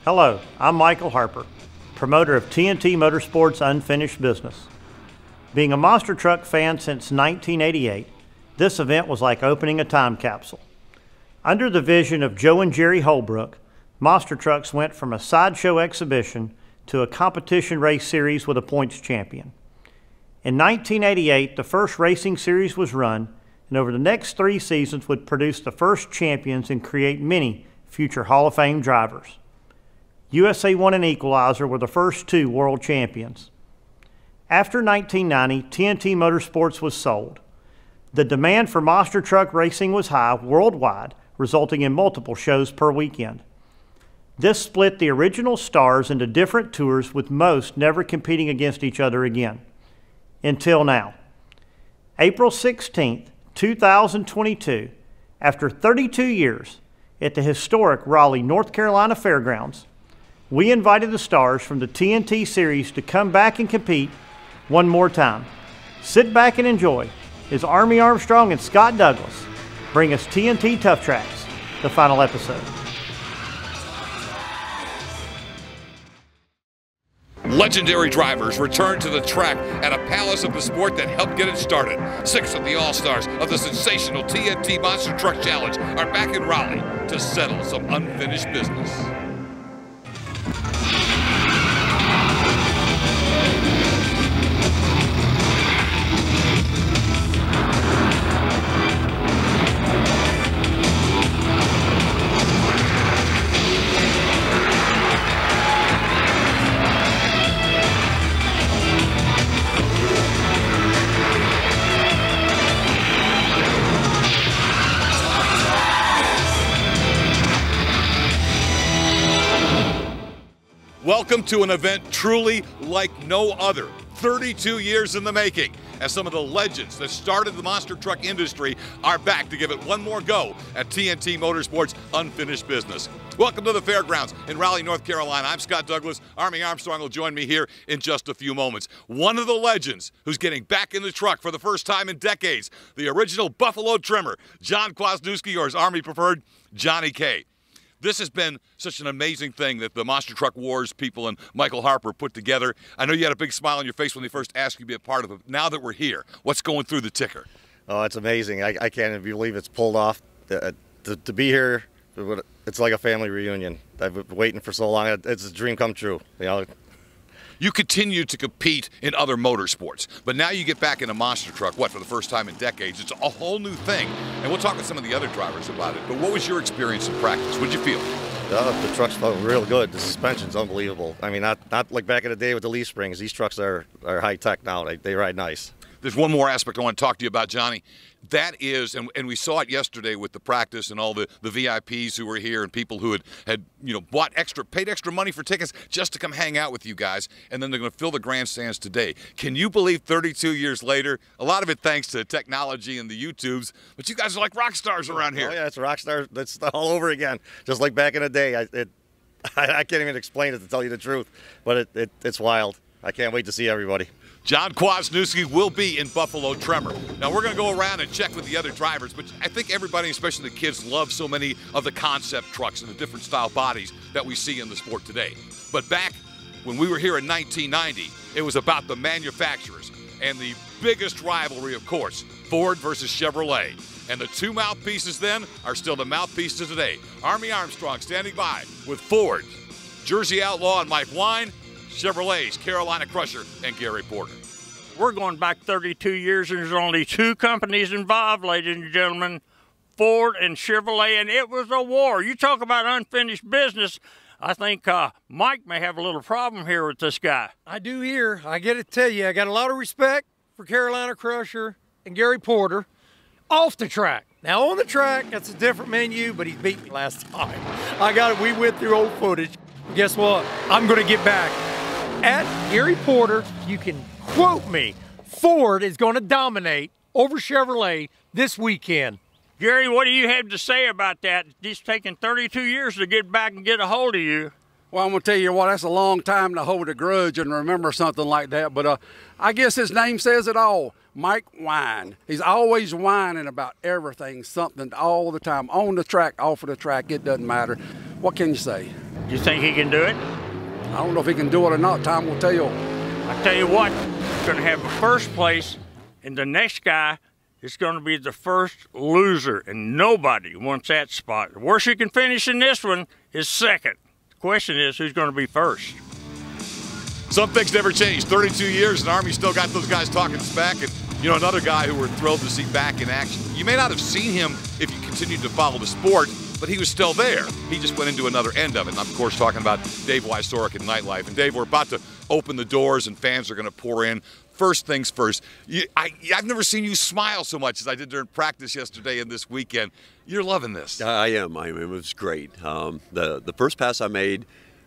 Hello, I'm Michael Harper, promoter of TNT Motorsports Unfinished Business. Being a monster truck fan since 1988, this event was like opening a time capsule. Under the vision of Joe and Jerry Holbrook, monster trucks went from a sideshow exhibition to a competition race series with a points champion. In 1988, the first racing series was run, and over the next 3 seasons would produce the first champions and create many future Hall of Fame drivers. USA 1 and Equalizer were the first 2 world champions. After 1990, TNT Motorsports was sold. The demand for monster truck racing was high worldwide, resulting in multiple shows per weekend. This split the original stars into different tours, with most never competing against each other again. Until now. April 16, 2022, after 32 years, at the historic Raleigh, North Carolina Fairgrounds, we invited the stars from the TNT Series to come back and compete one more time. Sit back and enjoy as Army Armstrong and Scott Douglas bring us TNT Tuff Trax, the final episode. Legendary drivers return to the track at a palace of the sport that helped get it started. 6 of the all-stars of the sensational TNT Monster Truck Challenge are back in Raleigh to settle some unfinished business. Welcome to an event truly like no other. 32 years in the making, as some of the legends that started the monster truck industry are back to give it one more go at TNT Motorsports Unfinished Business. Welcome to the fairgrounds in Raleigh, North Carolina. I'm Scott Douglas. Army Armstrong will join me here in just a few moments. One of the legends who's getting back in the truck for the first time in decades, the original Buffalotremor, John Kwasniewski, or his Army preferred, Johnny K. This has been such an amazing thing that the Monster Truck Wars people and Michael Harper put together. I know you had a big smile on your face when they first asked you to be a part of it. Now that we're here, what's going through the ticker? Oh, it's amazing. I can't even believe it's pulled off. To be here, it's like a family reunion. I've been waiting for so long. It's a dream come true. You know. You continue to compete in other motorsports, but now you get back in a monster truck, for the first time in decades. It's a whole new thing, and we'll talk with some of the other drivers about it. But what was your experience in practice? What did you feel? The trucks felt real good. The suspension's unbelievable. I mean, not like back in the day with the leaf springs. These trucks are high-tech now. They ride nice. There's one more aspect I want to talk to you about, Johnny. That is, and we saw it yesterday with the practice and all the VIPs who were here and people who had paid extra money for tickets just to come hang out with you guys, and then they're going to fill the grandstands today. Can you believe 32 years later, a lot of it thanks to technology and the YouTubes, but you guys are like rock stars around here. Oh yeah, it's rock stars. That's all over again, just like back in the day. I can't even explain it, to tell you the truth, but it's wild. I can't wait to see everybody. John Kwasniewski will be in Buffalotremor. Now, we're going to go around and check with the other drivers, but I think everybody, especially the kids, love so many of the concept trucks and the different style bodies that we see in the sport today. But back when we were here in 1990, it was about the manufacturers and the biggest rivalry, of course, Ford versus Chevrolet. And the 2 mouthpieces then are still the mouthpieces today. Army Armstrong standing by with Ford, Jersey Outlaw and mikewine, Chevrolet's Carolinacrusher and Gary Porter. We're going back 32 years, and there's only 2 companies involved, ladies and gentlemen, Ford and Chevrolet, and it was a war. You talk about unfinished business. I think Mike may have a little problem here with this guy. I do here. I got to tell you, I got a lot of respect for Carolinacrusher and Gary Porter off the track. Now, on the track, that's a different menu, but he beat me last time. We went through old footage. Guess what? I'm going to get back. At Gary Porter, you can quote me, Ford is going to dominate over Chevrolet this weekend. Gary, what do you have to say about that? It's taken 32 years to get back and get a hold of you. Well, I'm going to tell you what, that's a long time to hold a grudge and remember something like that. But I guess his name says it all, Mikewine. He's always whining about everything, something all the time, on the track, off of the track, it doesn't matter. What can you say? You think he can do it? I don't know if he can do it or not. Time will tell. I tell you what, he's going to have first place, and the next guy is going to be the first loser, and nobody wants that spot. The worst you can finish in this one is second. Question is, who's going to be first? Some things never change. 32 years, and Army still got those guys talking smack. And, you know, another guy who we're thrilled to see back in action. You may not have seen him if you continued to follow the sport, but he was still there. He just went into another end of it. And I'm, of course, talking about Dave Wysorek and Nightlife. And, Dave, we're about to open the doors, and fans are going to pour in. First things first, I've never seen you smile so much as I did during practice yesterday and this weekend. You're loving this. I am. It was great. The first pass I made,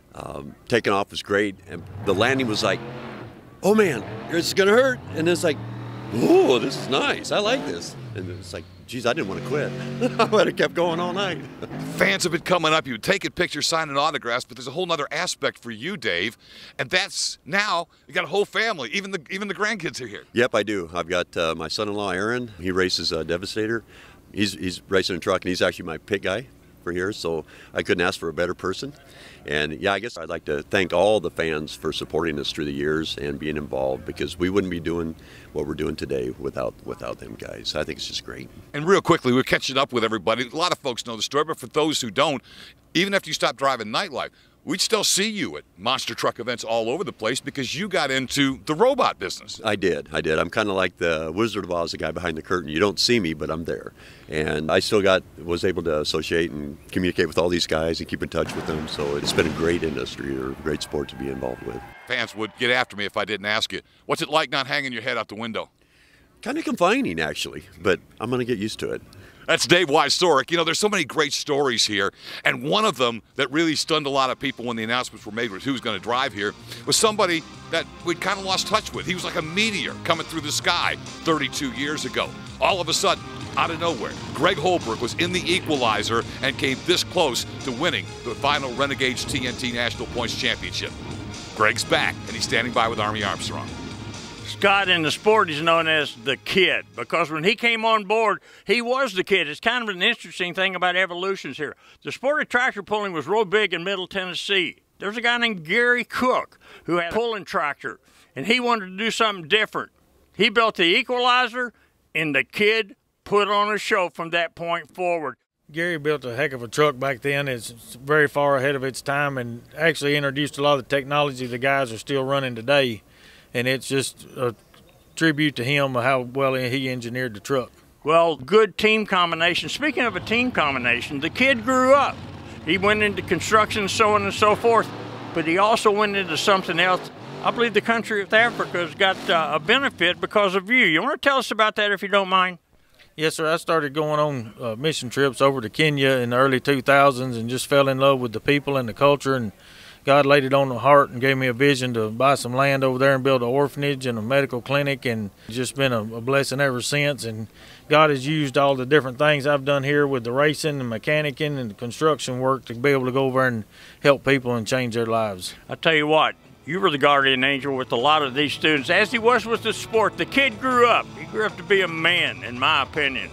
taking off was great, and the landing was like, oh man, it's gonna hurt, and it's like, oh, this is nice. I like this, and it's like, geez, I didn't want to quit. I would have kept going all night. Fans have been coming up, you taking pictures, signing autographs, but there's a whole other aspect for you, Dave, and that's now you got a whole family. Even the grandkids are here. Yep, I do. I've got my son-in-law Aaron. He races Devastator. He's racing a truck, and he's actually my pit guy for here, so I couldn't ask for a better person. And yeah, I guess I'd like to thank all the fans for supporting us through the years and being involved, because we wouldn't be doing what we're doing today without them guys. I think it's just great. And real quickly, we're catching up with everybody. A lot of folks know the story, but for those who don't, even after you stop driving Nightlife, we'd still see you at monster truck events all over the place because you got into the robot business. I did. I'm kind of like the Wizard of Oz, the guy behind the curtain. You don't see me, but I'm there. And I still was able to associate and communicate with all these guys and keep in touch with them. So it's been a great industry, or a great sport to be involved with. Fans would get after me if I didn't ask you. What's it like not hanging your head out the window? Kind of confining, actually, but I'm going to get used to it. That's Dave Wysorek. You know, there's so many great stories here, and one of them that really stunned a lot of people when the announcements were made with who was going to drive here was somebody that we'd kind of lost touch with. He was like a meteor coming through the sky 32 years ago. All of a sudden, out of nowhere, Greg Holbrook was in the equalizer and came this close to winning the final Renegades TNT National Points Championship. Greg's back, and he's standing by with Army Armstrong. Scott in the sport is known as the Kid, because when he came on board, he was the Kid. It's kind of an interesting thing about evolutions here. The sport of tractor pulling was real big in Middle Tennessee. There's a guy named Gary Cook who had a pulling tractor, and he wanted to do something different. He built the equalizer, and the Kid put on a show from that point forward. Gary built a heck of a truck back then. It's very far ahead of its time, and actually introduced a lot of the technology the guys are still running today. And it's just a tribute to him, how well he engineered the truck. Well, good team combination. Speaking of a team combination, the Kid grew up. He went into construction, so on and so forth, but he also went into something else. I believe the country of Africa has got a benefit because of you. You want to tell us about that if you don't mind? Yes, sir. I started going on mission trips over to Kenya in the early 2000s and just fell in love with the people and the culture, and God laid it on the heart and gave me a vision to buy some land over there and build an orphanage and a medical clinic, and it's just been a blessing ever since. And God has used all the different things I've done here with the racing and mechanicking and the construction work to be able to go over and help people and change their lives. I tell you what, you were the guardian angel with a lot of these students, as he was with the sport. The Kid grew up. He grew up to be a man, in my opinion.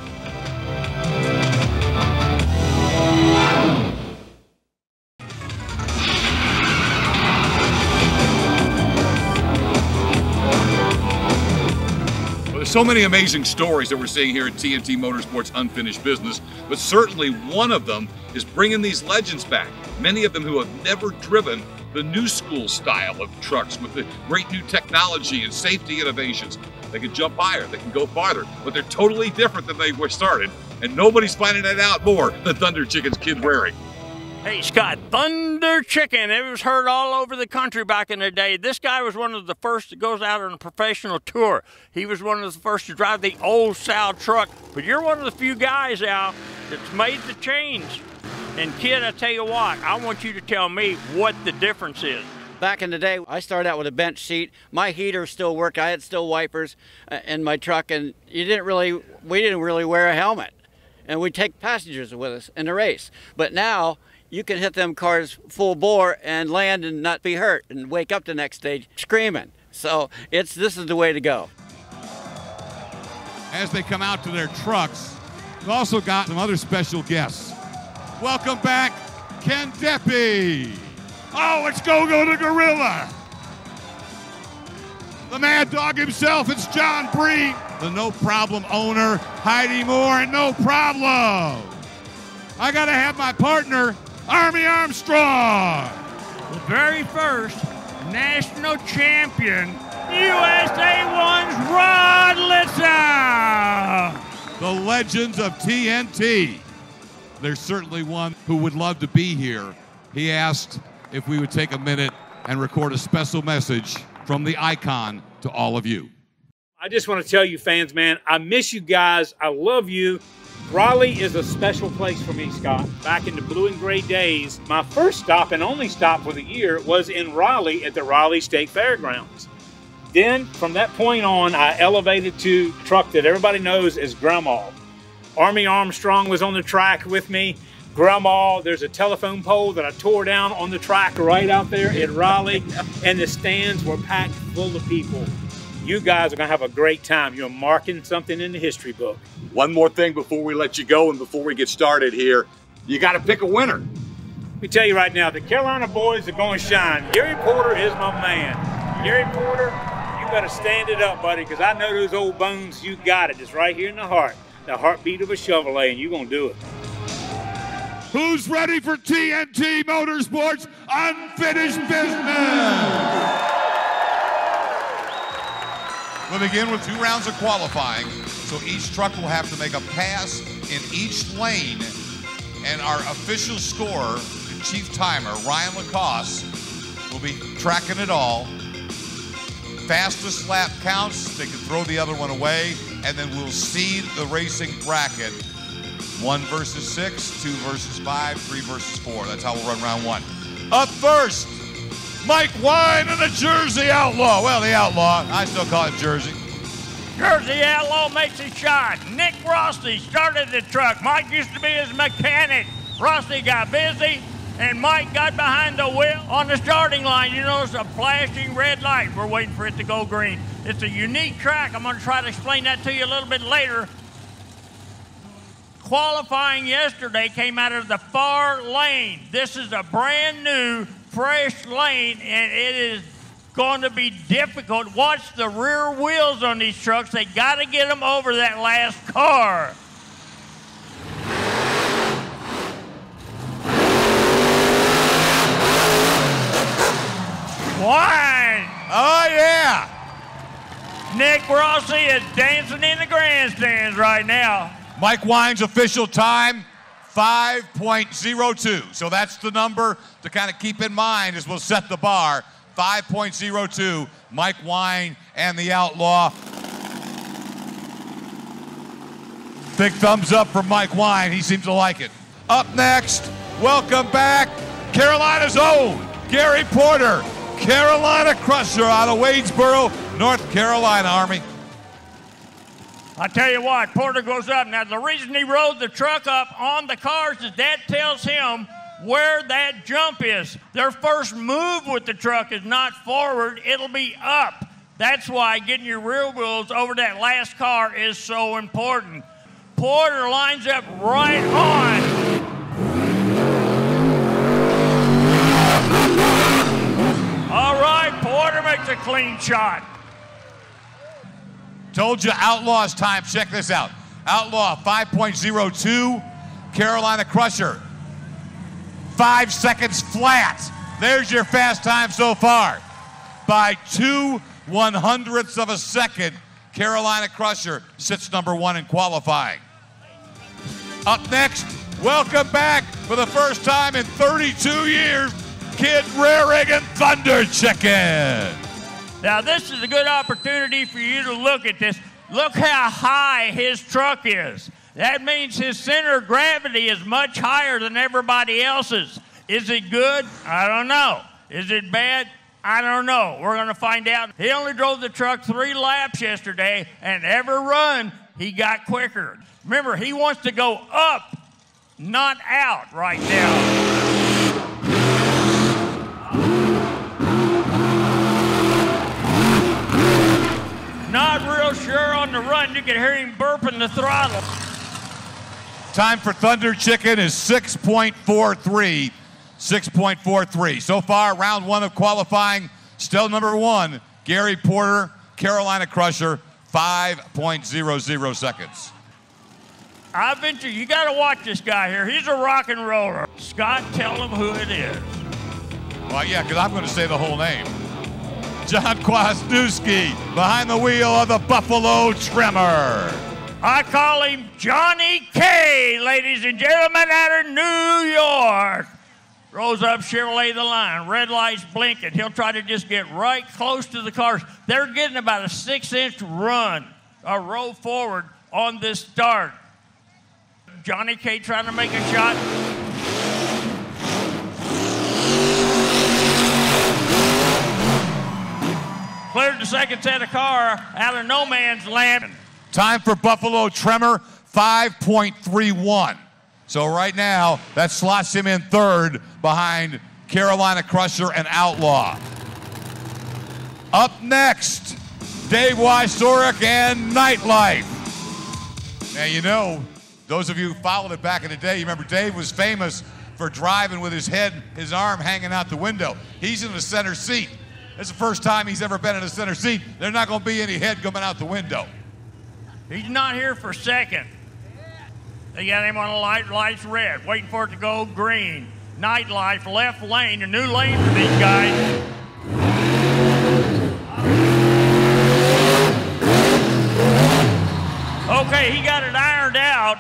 There's so many amazing stories that we're seeing here at TNT Motorsports Unfinished Business, but certainly one of them is bringing these legends back. Many of them who have never driven the new school style of trucks with the great new technology and safety innovations. They can jump higher, they can go farther, but they're totally different than they were started, and nobody's finding that out more than Thunderchicken's Kid Waring. Hey, Scott, Thunderchicken, it was heard all over the country back in the day. This guy was one of the first that goes out on a professional tour. He was one of the first to drive the old style truck, but you're one of the few guys out that's made the change. And Kid, I tell you what, I want you to tell me what the difference is. Back in the day, I started out with a bench seat. My heater still worked. I had still wipers in my truck, and we didn't really wear a helmet. And we'd take passengers with us in the race. But now, you can hit them cars full bore and land and not be hurt and wake up the next day screaming. So this is the way to go. As they come out to their trucks, we've also got some other special guests. Welcome back, Ken Deppie. Oh, it's Go-Go the Gorilla. The Mad Dog himself, it's John Bree. The No Problem owner, Heidi Moore, and No Problem. I gotta have my partner, Army Armstrong. The very first national champion, USA 1's Rod Litza. The legends of TNT. There's certainly one who would love to be here. He asked if we would take a minute and record a special message from the icon to all of you. I just want to tell you fans, man, I miss you guys. I love you. Raleigh is a special place for me, Scott. Back in the blue and gray days, my first stop and only stop for the year was in Raleigh at the Raleigh State Fairgrounds. Then, from that point on, I elevated to the truck that everybody knows as Grandma. Army Armstrong was on the track with me. Grandma, there's a telephone pole that I tore down on the track right out there in Raleigh, and the stands were packed full of people. You guys are going to have a great time. You're marking something in the history book. One more thing before we let you go and before we get started here. You got to pick a winner. Let me tell you right now, the Carolina boys are going to shine. Gary Porter is my man. Gary Porter, you better stand it up, buddy, because I know those old bones, you got it. It's right here in the heart. The heartbeat of a Chevrolet, and you're going to do it. Who's ready for TNT Motorsports Unfinished Business? We'll begin with 2 rounds of qualifying, so each truck will have to make a pass in each lane, and our official scorer, the chief timer, Ryan Lacoste, will be tracking it all. Fastest lap counts, they can throw the other one away, and then we'll seed the racing bracket. 1 versus 6, 2 versus 5, 3 versus 4. That's how we'll run round 1. Up first, Mikewine and the Jersey Outlaw. Well, the Outlaw, I still call it Jersey. Jersey Outlaw makes a shot. Nick Rossi started the truck. Mike used to be his mechanic. Rossi got busy, and Mike got behind the wheel. On the starting line, you notice a flashing red light. We're waiting for it to go green. It's a unique track. I'm going to try to explain that to you a little bit later. Qualifying yesterday came out of the far lane. This is a brand new, fresh lane, and it is going to be difficult. Watch the rear wheels on these trucks. They got to get them over that last car. Wine. Oh, yeah. Nick Rossi is dancing in the grandstands right now. Mike Wine's official time, 5.02. So that's the number to kind of keep in mind as we'll set the bar. 5.02, Mike Wine and the Outlaw. Big thumbs up from Mike Wine. He seems to like it. Up next, welcome back, Carolina's own Gary Porter, Carolinacrusher out of Wadesboro, North Carolina, Army. I tell you what, Porter goes up. Now, the reason he rode the truck up on the cars is that tells him where that jump is. Their first move with the truck is not forward, it'll be up. That's why getting your rear wheels over that last car is so important. Porter lines up right on. All right, Porter makes a clean shot. Told you Outlaw's time. Check this out. Outlaw 5.02. Carolinacrusher 5 seconds flat. There's your fast time so far. By 2/100ths of a second, Carolinacrusher sits number 1 in qualifying. Up next, welcome back for the first time in 32 years, Kid Rarig and Thunderchicken. Now, this is a good opportunity for you to look at this. Look how high his truck is. That means his center of gravity is much higher than everybody else's. Is it good? I don't know. Is it bad? I don't know. We're going to find out. He only drove the truck 3 laps yesterday, and every run, he got quicker. Remember, he wants to go up, not out right now. hear him burping the throttle. Time for Thunderchicken is 6.43. 6.43. So far, round one of qualifying, still number one, Gary Porter, Carolinacrusher, 5.00 seconds. I venture you got to watch this guy here. He's a rock and roller. Scott, tell him who it is. Well, yeah, because I'm going to say the whole name. John Kwasniewski behind the wheel of the Buffalotremor. I call him Johnny K, ladies and gentlemen, out of New York. Rose up Chevrolet the line, red lights blinking. He'll try to just get right close to the cars. They're getting about a 6-inch run, a roll forward on this start. Johnny K trying to make a shot. Cleared the second set of car out of no man's land. Time for Buffalotremor, 5.31. So right now, that slots him in third behind Carolinacrusher and Outlaw. Up next, Dave Wysorek and Nightlife. Now, you know, those of you who followed it back in the day, you remember Dave was famous for driving with his arm hanging out the window. He's in the center seat. It's the first time he's ever been in the center seat. There's not going to be any head coming out the window. He's not here for second. They got him on the lights red, waiting for it to go green. Nightlife, left lane, a new lane for these guys. Okay, he got it ironed out.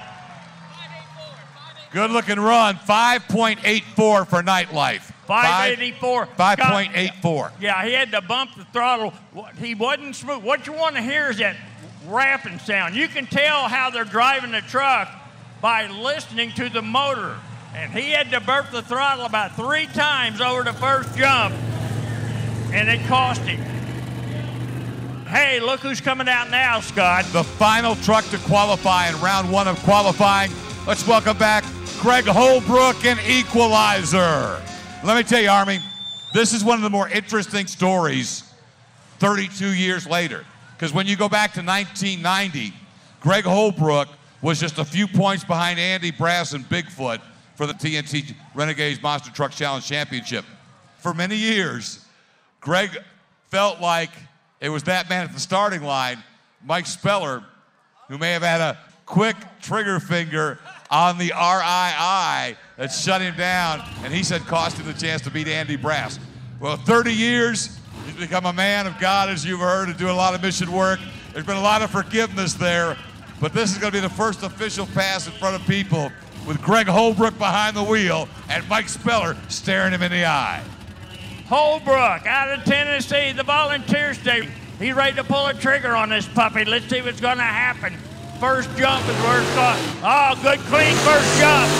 Good looking run, 5.84 for Nightlife. 584. 5.84. Yeah, he had to bump the throttle. He wasn't smooth. What you want to hear is that rapping sound. You can tell how they're driving the truck by listening to the motor. And he had to burp the throttle about 3 times over the first jump, and it cost him. Hey, look who's coming out now, Scott. The final truck to qualify in round one of qualifying. Let's welcome back Greg Holbrook and Equalizer. Let me tell you, Army, this is one of the more interesting stories 32 years later. Because when you go back to 1990, Greg Holbrook was just a few points behind Andy Brass and Bigfoot for the TNT Renegades Monster Truck Challenge Championship. For many years, Greg felt like it was that man at the starting line, Mike Speller, who may have had a quick trigger finger on the RII that shut him down, and he said cost him the chance to beat Andy Brass. Well, 30 years, he's become a man of God, as you've heard, and doing a lot of mission work. There's been a lot of forgiveness there, but this is going to be the first official pass in front of people with Greg Holbrook behind the wheel and Mike Speller staring him in the eye. Holbrook out of Tennessee, the volunteer state. He's ready to pull a trigger on this puppy. Let's see what's going to happen. First jump is where it's going. Oh, good clean first jump.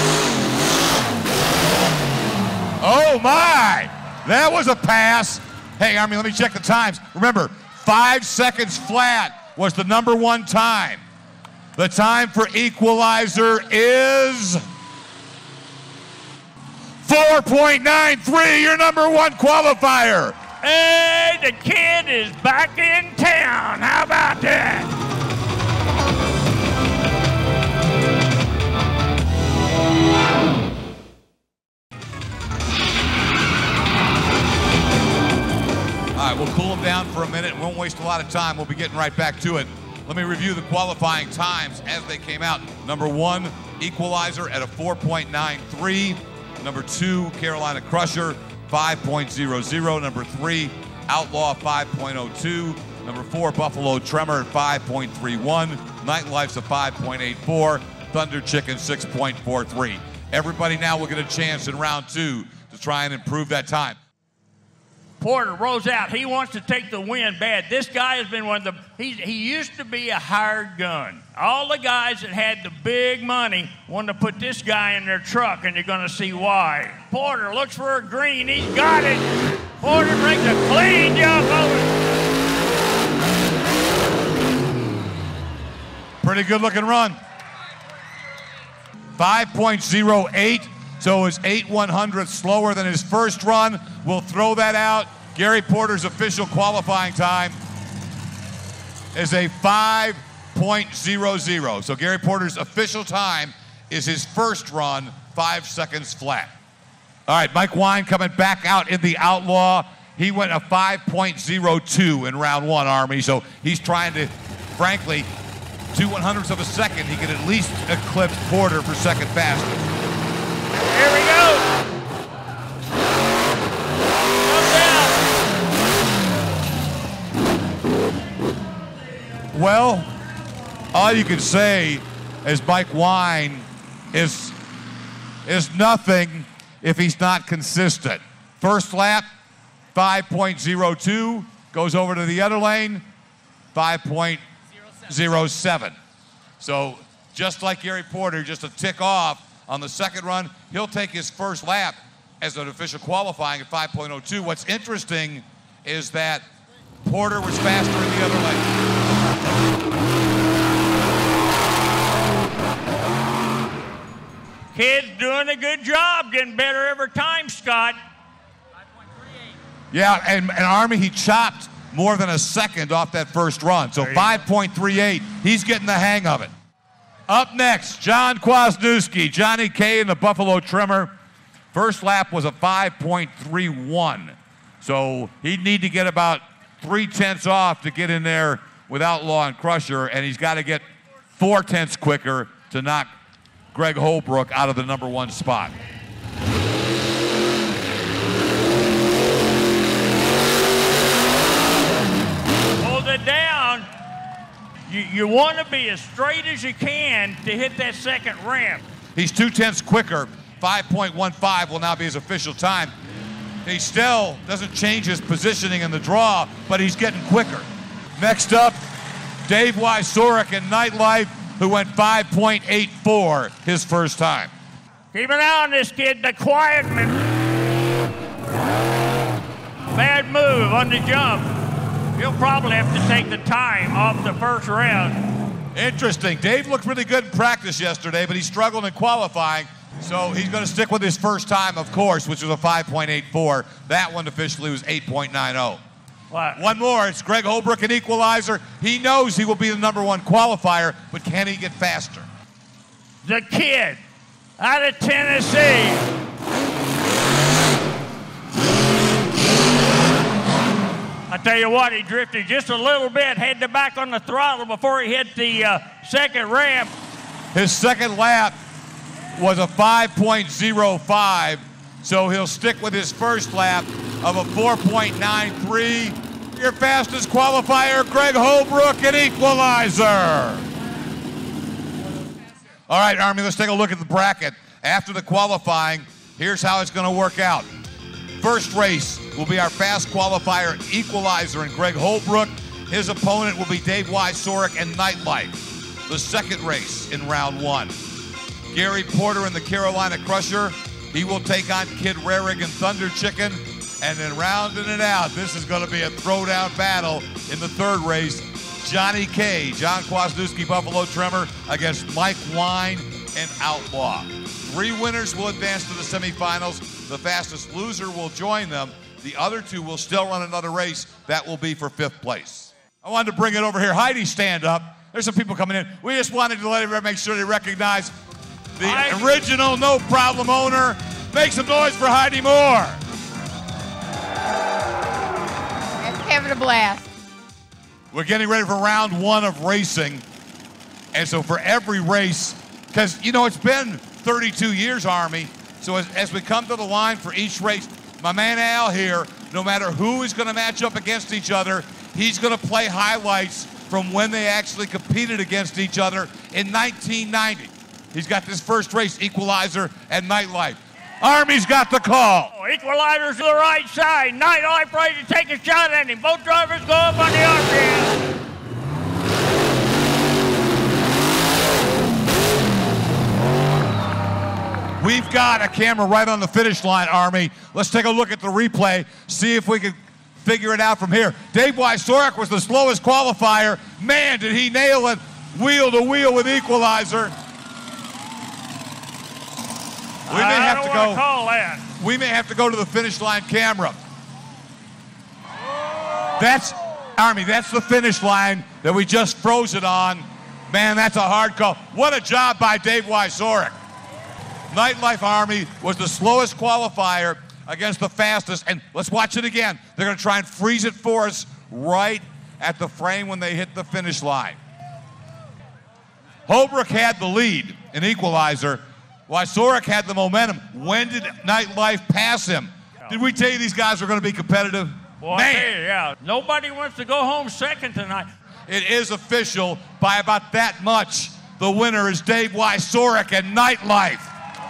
Oh my, that was a pass. Hey, Army, let me check the times. Remember, 5 seconds flat was the #1 time. The time for Equalizer is 4.93, your #1 qualifier. Hey, the kid is back in town. How about that? All right, we'll cool them down for a minute. We won't waste a lot of time. We'll be getting right back to it. Let me review the qualifying times as they came out. #1, Equalizer at a 4.93. #2, Carolinacrusher, 5.00. #3, Outlaw, 5.02. #4, Buffalotremor at 5.31. Nightlife's a 5.84. Thunderchicken, 6.43. Everybody now will get a chance in round 2 to try and improve that time. Porter rolls out. He wants to take the win bad. This guy has been one of the, he used to be a hired gun. All the guys that had the big money wanted to put this guy in their truck, and you're going to see why. Porter looks for a green. He's got it. Porter makes a clean jump over. Pretty good looking run. 5.08. So it's 8/100th slower than his first run. We'll throw that out. Gary Porter's official qualifying time is a 5.00. So Gary Porter's official time is his first run, 5 seconds flat. All right, mikewine coming back out in the Outlaw. He went a 5.02 in round 1, Army. So he's trying to, frankly, 2/100ths of a second, he can at least eclipse Porter for second fastest. Here we go. Well, all you can say is mikewine is nothing if he's not consistent. First lap, 5.02, goes over to the other lane, 5.07. So just like Gary Porter, just a tick off on the second run, he'll take his first lap as an official qualifying at 5.02. What's interesting is that Porter was faster in the other lane. Kid's doing a good job, getting better every time, Scott. Yeah, and Army, he chopped more than a second off that first run. So 5.38, he's getting the hang of it. Up next, John Kwasniewski, Johnny K in the Buffalotremor. First lap was a 5.31. So he'd need to get about 3/10 off to get in there with Outlaw and Crusher, and he's got to get 4/10 quicker to knock Greg Holbrook out of the #1 spot. Hold it down. You want to be as straight as you can to hit that second ramp. He's 2/10 quicker. 5.15 will now be his official time. He still doesn't change his positioning in the draw, but he's getting quicker. Next up, Dave Wysorek in Nightlife, who went 5.84 his first time. Keep an eye on this kid, the quiet man. Bad move on the jump. He'll probably have to take the time off the first round. Interesting. Dave looked really good in practice yesterday, but he struggled in qualifying. So he's going to stick with his first time, of course, which was a 5.84. That one officially was 8.90. What? One more. It's Greg Holbrook in Equalizer. He knows he will be the #1 qualifier, but can he get faster? The kid out of Tennessee. I tell you what, he drifted just a little bit, had the back on the throttle before he hit the second ramp. His second lap was a 5.05, so he'll stick with his first lap of a 4.93. Your fastest qualifier, Greg Holbrook in Equalizer. All right, Army, let's take a look at the bracket. After the qualifying, here's how it's going to work out. First race will be our fast qualifier, Equalizer, and Greg Holbrook. His opponent will be Dave Wysorek and Nightlife. The second race in round 1. Gary Porter and the Carolinacrusher. He will take on Kid Rarig and Thunderchicken. And then rounding it out, this is going to be a throwdown battle in the third race. Johnny K, John Kwasniewski, Buffalotremor against mikewine and Outlaw. 3 winners will advance to the semifinals. The fastest loser will join them. The other 2 will still run another race. That will be for 5th place. I wanted to bring it over here. Heidi, stand up. There's some people coming in. We just wanted to let everybody make sure they recognize the original No Problem owner. Make some noise for Heidi Moore. It's having a blast. We're getting ready for round 1 of racing. And so for every race, because, you know, it's been 32 years, Army. So as we come to the line for each race, my man Al here, no matter who is going to match up against each other, he's going to play highlights from when they actually competed against each other in 1990. He's got this first race, Equalizer and Nightlife. Army's got the call. Equalizer's to the right side. Nightlife ready to take a shot at him. Both drivers go up on the RPM. We've got a camera right on the finish line, Army. Let's take a look at the replay, see if we can figure it out from here. Dave Wysorek was the slowest qualifier. Man, did he nail it wheel to wheel with Equalizer. We may have to go. Call that. We may have to go to the finish line camera. That's, Army, that's the finish line that we just froze it on. Man, that's a hard call. What a job by Dave Wysorek. Nightlife Army was the slowest qualifier against the fastest, and let's watch it again. They're going to try and freeze it for us right at the frame when they hit the finish line. Holbrook had the lead in equalizer. Wysorek had the momentum. When did Nightlife pass him? Did we tell you these guys were going to be competitive? Boy, Man. yeah. Nobody wants to go home second tonight. It is official by about that much. The winner is Dave Wysorek and Nightlife.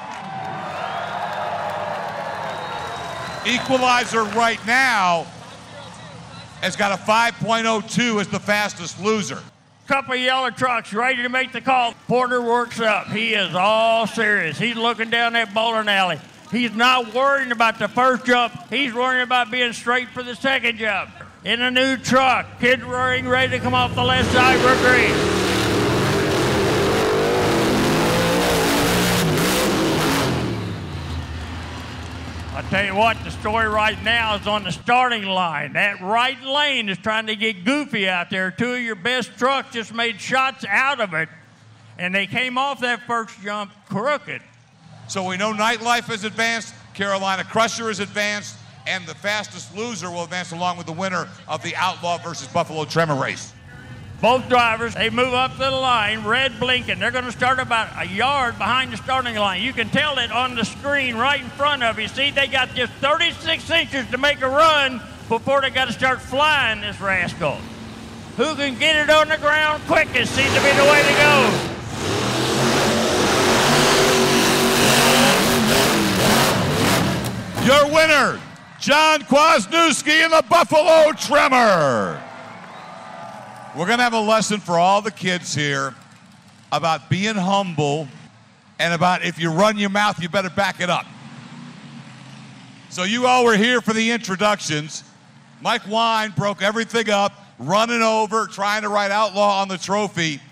Equalizer right now has got a 5.02 as the fastest loser. Couple of yellow trucks ready to make the call. Porter works up. He is all serious. He's looking down that bowling alley. He's not worrying about the first jump. He's worrying about being straight for the second jump. In a new truck, kid roaring, ready to come off the left side for green. I tell you what, the story right now is on the starting line. That right lane is trying to get goofy out there. Two of your best trucks just made shots out of it, and they came off that first jump crooked. So we know Nightlife has advanced, Carolinacrusher is advanced, and the fastest loser will advance along with the winner of the Outlaw versus Buffalotremor race. Both drivers, they move up to the line, red blinking. They're going to start about a yard behind the starting line. You can tell it on the screen right in front of you. See, they got just 36 inches to make a run before they got to start flying this rascal. Who can get it on the ground quickest seems to be the way to go. Your winner, John Kwasniewski and the Buffalotremor. We're going to have a lesson for all the kids here about being humble and about if you run your mouth, you better back it up. So you all were here for the introductions. Mikewine broke everything up, running over, trying to write outlaw on the trophy.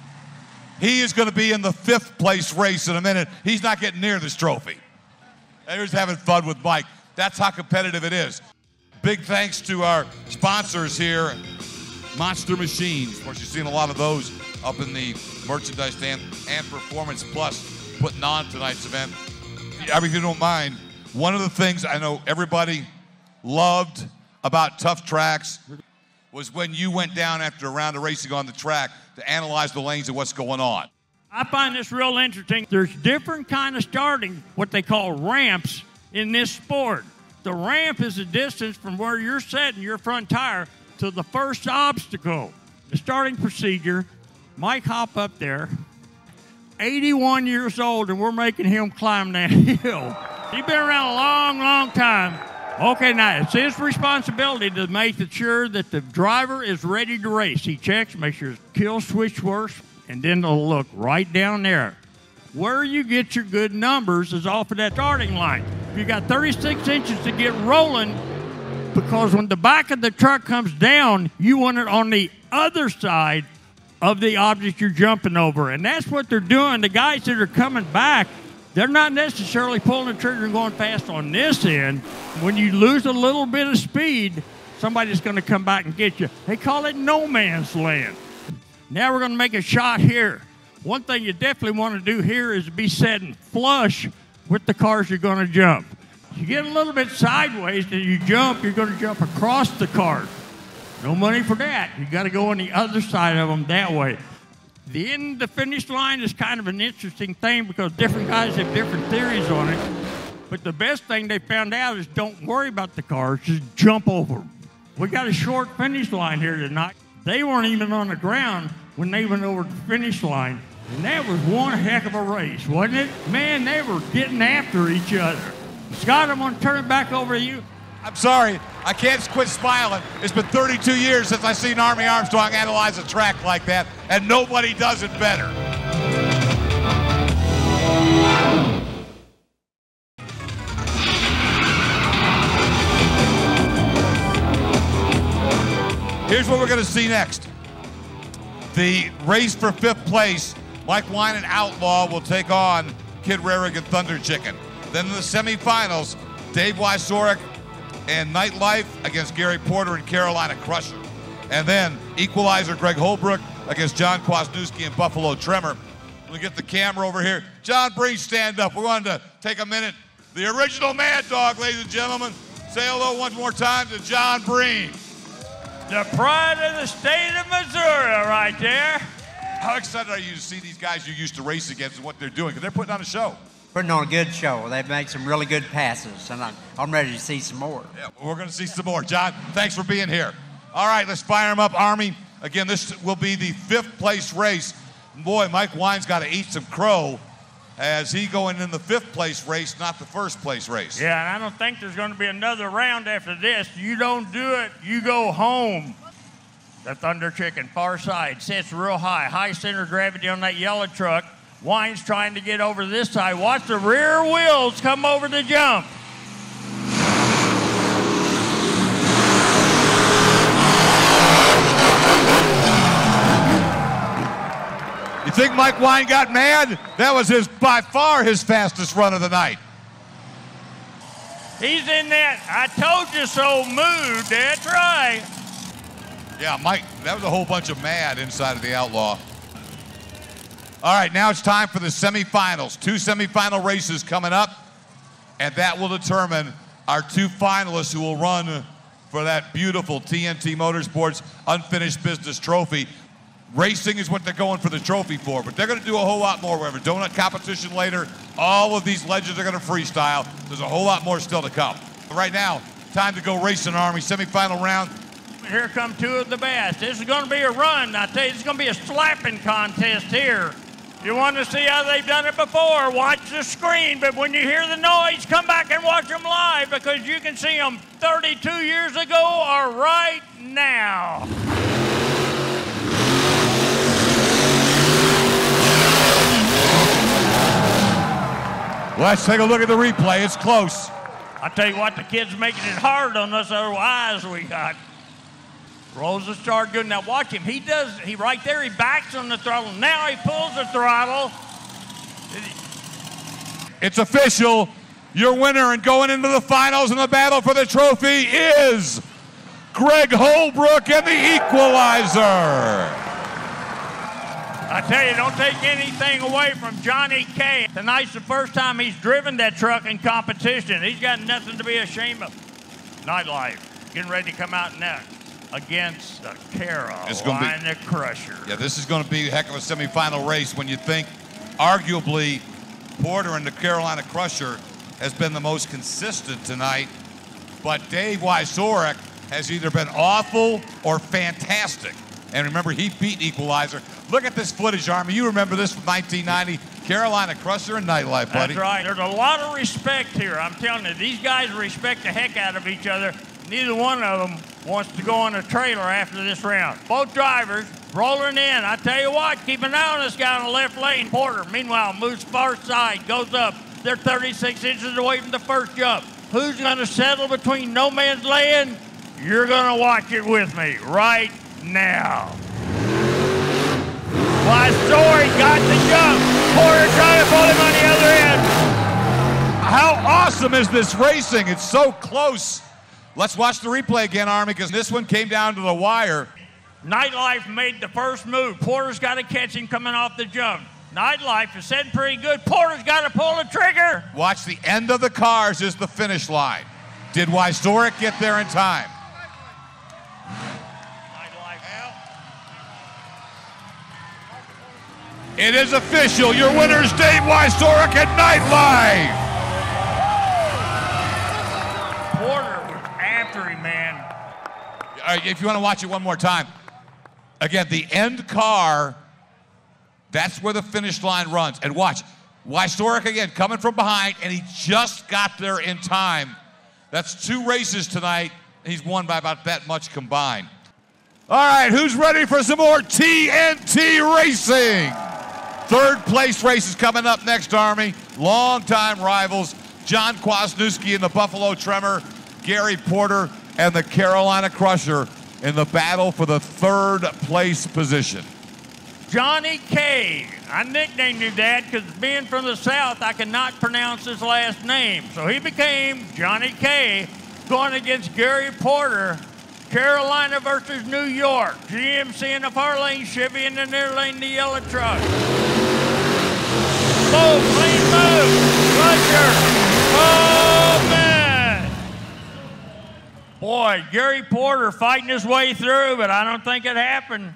He is going to be in the 5th place race in a minute. He's not getting near this trophy. They're just having fun with Mike. That's how competitive it is. Big thanks to our sponsors here. Monster Machines. Of course, you've seen a lot of those up in the merchandise stand, and Performance Plus putting on tonight's event. If you don't mind, one of the things I know everybody loved about Tuff Trax was when you went down after a round of racing on the track to analyze the lanes and what's going on. I find this real interesting. There's different kind of starting, what they call ramps, in this sport. The ramp is the distance from where you're setting your front tire to the first obstacle. The starting procedure, Mike hop up there, 81 years old, and we're making him climb that hill. He's been around a long, long time. Okay, now it's his responsibility to make sure that the driver is ready to race. He checks, makes sure his kill switch works, and then they'll look right down there. Where you get your good numbers is off of that starting line. If you got 36 inches to get rolling, because when the back of the truck comes down, you want it on the other side of the object you're jumping over. And that's what they're doing. The guys that are coming back, they're not necessarily pulling the trigger and going fast on this end. When you lose a little bit of speed, somebody's going to come back and get you. They call it no man's land. Now we're going to make a shot here. One thing you definitely want to do here is be setting flush with the cars you're going to jump. You get a little bit sideways and you jump, you're going to jump across the cars. No money for that. You got to go on the other side of them that way. The end of the finish line is kind of an interesting thing because different guys have different theories on it. But the best thing they found out is don't worry about the cars, just jump over them. We got a short finish line here tonight. They weren't even on the ground when they went over the finish line. And that was one heck of a race, wasn't it? Man, they were getting after each other. Scott, I'm going to turn it back over to you. I'm sorry, I can't quit smiling. It's been 32 years since I've seen Army Armstrong analyze a track like that, and nobody does it better. Here's what we're going to see next. The race for 5th place, Mikewine and Outlaw will take on Kid Rarig and Thunderchicken. Then in the semifinals, Dave Wysorek and Nightlife against Gary Porter and Carolinacrusher. And then Equalizer Greg Holbrook against John Kwasniewski and Buffalotremor. We'll get the camera over here. John Breen, stand up. We wanted to take a minute. The original Mad Dog, ladies and gentlemen. Say hello one more time to John Breen. The pride of the state of Missouri right there. How excited are you to see these guys you used to race against and what they're doing? Because they're putting on a show. Putting on a good show. They've made some really good passes, and I'm ready to see some more. Yeah, we're going to see some more. John, thanks for being here. All right, let's fire them up, Army. Again, this will be the 5th place race. Boy, Mike Wine's got to eat some crow as he going in the 5th place race, not the 1st place race. Yeah, and I don't think there's going to be another round after this. You don't do it, you go home. The Thunderchicken, far side, sits real high. High center of gravity on that yellow truck. Wine's trying to get over this side. Watch the rear wheels come over the jump. You think Mike Wine got mad? That was by far his fastest run of the night. He's in that I told you so mood. That's right. Yeah, Mike, that was a whole bunch of mad inside of the Outlaw. All right, now it's time for the semifinals. 2 semifinal races coming up, and that will determine our 2 finalists who will run for that beautiful TNT Motorsports Unfinished Business Trophy. Racing is what they're going for the trophy for, but they're going to do a whole lot more. We have a donut competition later. All of these legends are going to freestyle. There's a whole lot more still to come. But right now, time to go racing, Army. Semifinal round. Here come 2 of the best. This is going to be a run. I tell you, it's going to be a slapping contest here. You want to see how they've done it before, watch the screen, but when you hear the noise, come back and watch them live because you can see them 32 years ago or right now. Let's take a look at the replay. It's close. I tell you what, the kid's making it hard on us other eyes we got. Rolls the start good. Now watch him. He right there, he backs on the throttle. Now he pulls the throttle. It's official. Your winner and going into the finals in the battle for the trophy is Greg Holbrook and the Equalizer. I tell you, don't take anything away from Johnny K. Tonight's the first time he's driven that truck in competition. He's got nothing to be ashamed of. Nightlife, getting ready to come out next against the Carolinacrusher. Yeah, this is going to be a heck of a semifinal race when you think, arguably, Porter and the Carolinacrusher has been the most consistent tonight, but Dave Wysorek has either been awful or fantastic. And remember, he beat Equalizer. Look at this footage, Army. You remember this from 1990, Carolinacrusher and Nightlife, buddy. That's right. There's a lot of respect here. I'm telling you, these guys respect the heck out of each other. Neither one of them wants to go on a trailer after this round. Both drivers rolling in. I tell you what, keep an eye on this guy in the left lane. Porter, meanwhile, moves far side, goes up. They're 36 inches away from the first jump. Who's going to settle between no man's land? You're going to watch it with me right now. Story got the jump. Porter trying to pull him on the other end. How awesome is this racing? It's so close. Let's watch the replay again, Army, because this one came down to the wire. Nightlife made the first move. Porter's got to catch him coming off the jump. Nightlife is setting pretty good. Porter's got to pull the trigger. Watch the end of the cars is the finish line. Did Wysorek get there in time? It is official. Your winner's Dave Wysorek at Nightlife. Porter was after him, man. If you want to watch it one more time. Again, the end car, that's where the finish line runs. And watch, Wysorek again coming from behind, and he just got there in time. That's 2 races tonight. He's won by about that much combined. All right, who's ready for some more TNT racing? 3rd place race is coming up next, Army. Longtime rivals, John Kwasniewski and the Buffalotremor, Gary Porter and the Carolinacrusher in the battle for the 3rd place position. Johnny K. I nicknamed him that because being from the South, I cannot pronounce his last name. So he became Johnny K. going against Gary Porter. Carolina versus New York. GMC in the far lane, Chevy in the near lane, the yellow truck. Move, clean move. Crusher. Oh, man. Boy, Gary Porter fighting his way through, but I don't think it happened.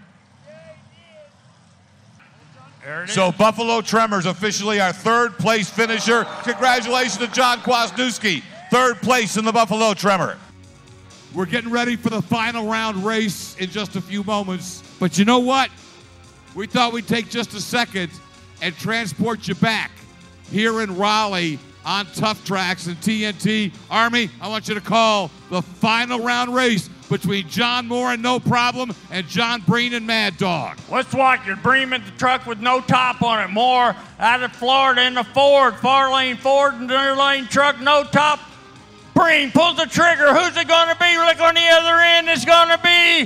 There it is. So Buffalotremor officially our third place finisher. Congratulations to John Kwasniewski, third place in the Buffalotremor. We're getting ready for the final round race in just a few moments. But you know what? We thought we'd take just a second and transport you back here in Raleigh on Tuff Trax and TNT. Army, I want you to call the final round race between John Moore and No Problem and John Breen and Mad Dog. Let's watch it. Bream at the truck with no top on it. Moore out of Florida in the Ford. Far lane Ford and near lane truck, no top. Breen pulls the trigger. Who's it going to be? Look on the other end. It's going to be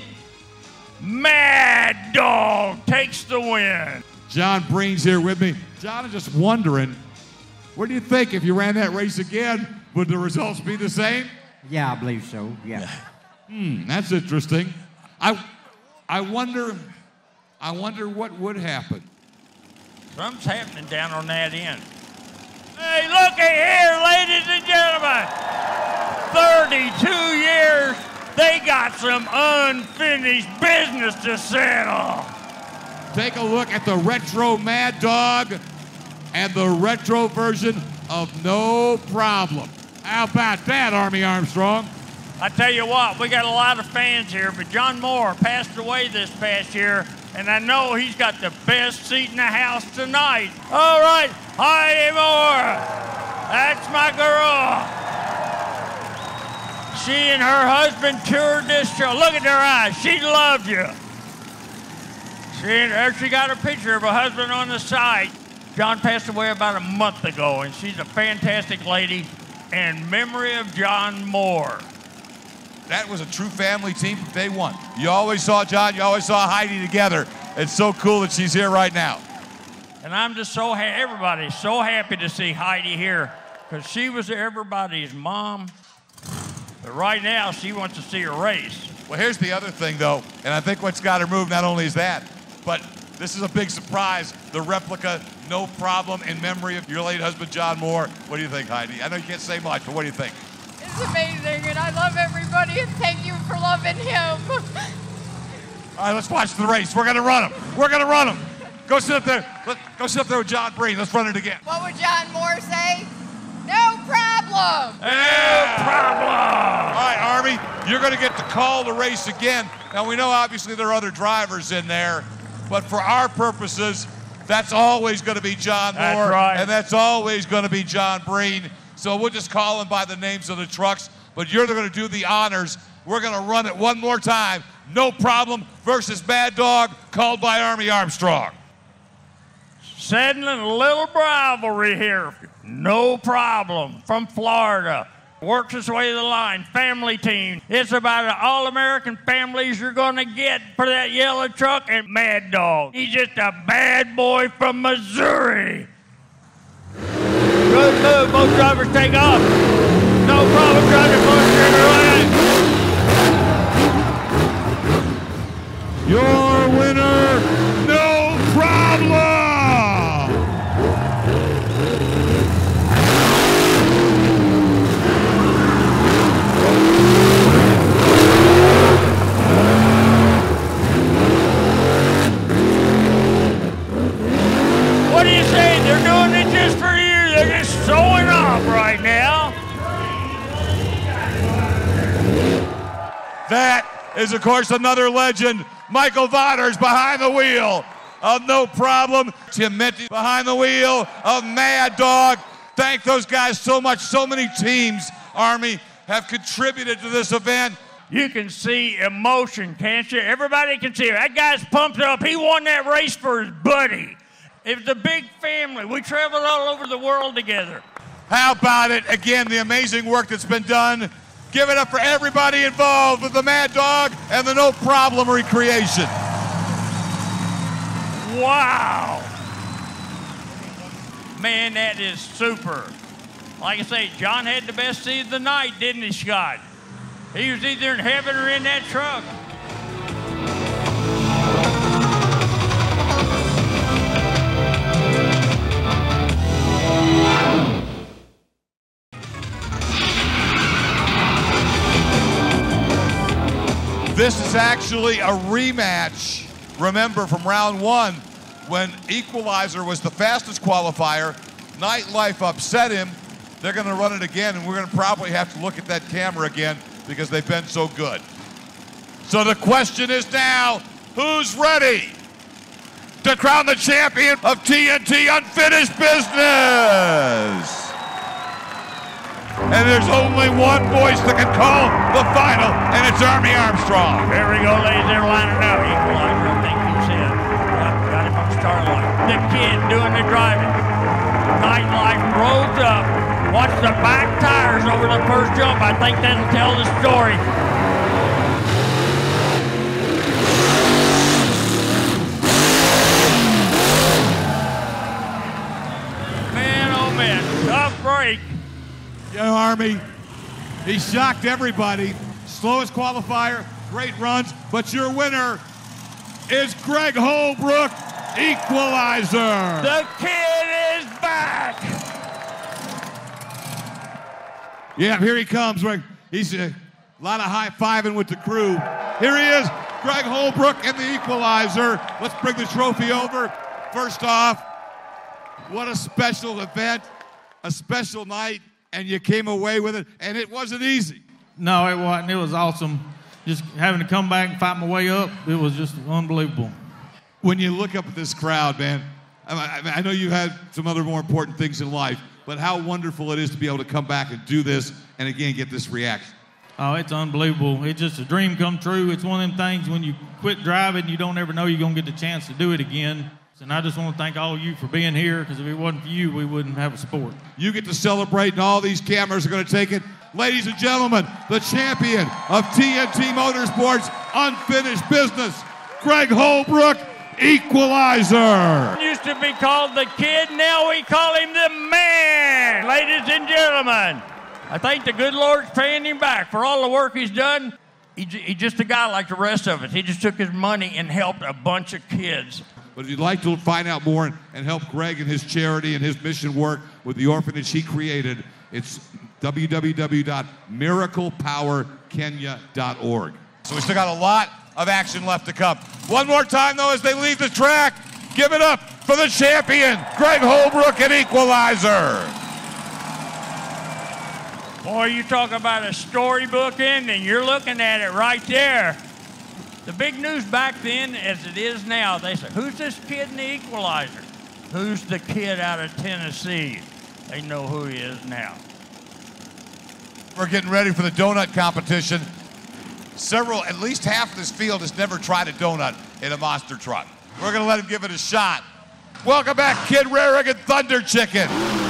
Mad Dog takes the win. John Breen's here with me. John, I'm just wondering, what do you think if you ran that race again? Would the results be the same? Yeah, I believe so. Yeah. That's interesting. I wonder what would happen. Something's happening down on that end. Hey, looky here, ladies and gentlemen. 32 years, they got some unfinished business to settle. Take a look at the retro Mad Dog and the retro version of No Problem. How about that, Army Armstrong? I tell you what, we got a lot of fans here, but John Moore passed away this past year, and I know he's got the best seat in the house tonight. All right, Heidi Moore. That's my girl. She and her husband toured this show. Look at their eyes. She loved you. She got a picture of her husband on the side. John passed away about a month ago, and she's a fantastic lady. In memory of John Moore. That was a true family team from day one. You always saw John, you always saw Heidi together. It's so cool that she's here right now. And I'm just so happy, everybody's so happy to see Heidi here, because she was everybody's mom. But right now, she wants to see her race. Well, here's the other thing, though, and I think what's got her moved not only is that, but this is a big surprise, the replica, No Problem, in memory of your late husband, John Moore. What do you think, Heidi? I know you can't say much, but what do you think? It's amazing, and I love everybody, and thank you for loving him. All right, let's watch the race. We're going to run them. We're going to run them. Go sit up there. Go sit up there with John Breen. Let's run it again. What would John Moore say? No problem. No problem. All right, Army, you're going to get to call the race again. Now, we know obviously there are other drivers in there, but for our purposes, that's always going to be John Moore. That's right. And that's always going to be John Breen. So we'll just call them by the names of the trucks, but you're going to do the honors. We're going to run it one more time. No Problem versus Mad Dog, called by Army Armstrong. Settling a little rivalry here. No Problem from Florida. Works his way to the line. Family team. It's about an all-American families you're going to get for that yellow truck and Mad Dog. He's just a bad boy from Missouri. Good move. Both drivers take off. No Problem trying to push trigger line. Your winner, No Problem! What do you say? They're doing it just for you. They're just showing off right now. That is, of course, another legend. Michael Vaters behind the wheel of No Problem. Tim Minty behind the wheel of Mad Dog. Thank those guys so much. So many teams, Army, have contributed to this event. You can see emotion, can't you? Everybody can see it. That guy's pumped up. He won that race for his buddy. It was a big family. We traveled all over the world together. How about it? Again, the amazing work that's been done. Give it up for everybody involved with the Mad Dog and the No Problem recreation. Wow. Man, that is super. Like I say, John had the best seat of the night, didn't he, Scott? He was either in heaven or in that truck. This is actually a rematch, remember, from round one, when Equalizer was the fastest qualifier. Nightlife upset him. They're going to run it again, and we're going to probably have to look at that camera again because they've been so good. So the question is now, who's ready to crown the champion of TNT Unfinished Business? And there's only one voice that can call the final, and it's Army Armstrong. There we go, ladies. They're lining up. Equalizer, I think he's in. Got him on the start line. The kid doing the driving. Nightlife rolls up. Watch the back tires over the first jump. I think that'll tell the story. Man, oh man, tough break. Yeah, Army, he shocked everybody. Slowest qualifier, great runs, but your winner is Greg Holbrook, Equalizer. The kid is back. Yeah, here he comes. He's a lot of high-fiving with the crew. Here he is, Greg Holbrook and the Equalizer. Let's bring the trophy over. First off, what a special event, a special night. And you came away with it, and it wasn't easy. No, it wasn't. It was awesome. Just having to come back and fight my way up, it was just unbelievable. When you look up at this crowd, man, I know you had some other more important things in life, but how wonderful it is to be able to come back and do this and, again, get this reaction. Oh, it's unbelievable. It's just a dream come true. It's one of them things when you quit driving, you don't ever know you're going to get the chance to do it again. And I just want to thank all of you for being here, because if it wasn't for you, we wouldn't have a sport. You get to celebrate, and all these cameras are going to take it. Ladies and gentlemen, the champion of TNT Motorsports Unfinished Business, Greg Holbrook, Equalizer. Used to be called the kid, now we call him the man. Ladies and gentlemen, I think the good Lord's paying him back for all the work he's done. He's just a guy like the rest of us. He just took his money and helped a bunch of kids. But if you'd like to find out more and help Greg and his charity and his mission work with the orphanage he created, it's www.miraclepowerkenya.org. So we still got a lot of action left to come. One more time, though, as they leave the track, give it up for the champion, Greg Holbrook and Equalizer. Boy, you talk about a storybook ending. You're looking at it right there. The big news back then, as it is now, they say, who's this kid in the Equalizer? Who's the kid out of Tennessee? They know who he is now. We're getting ready for the donut competition. At least half of this field has never tried a donut in a monster truck. We're going to let him give it a shot. Welcome back, Kid Rarig and Thunderchicken.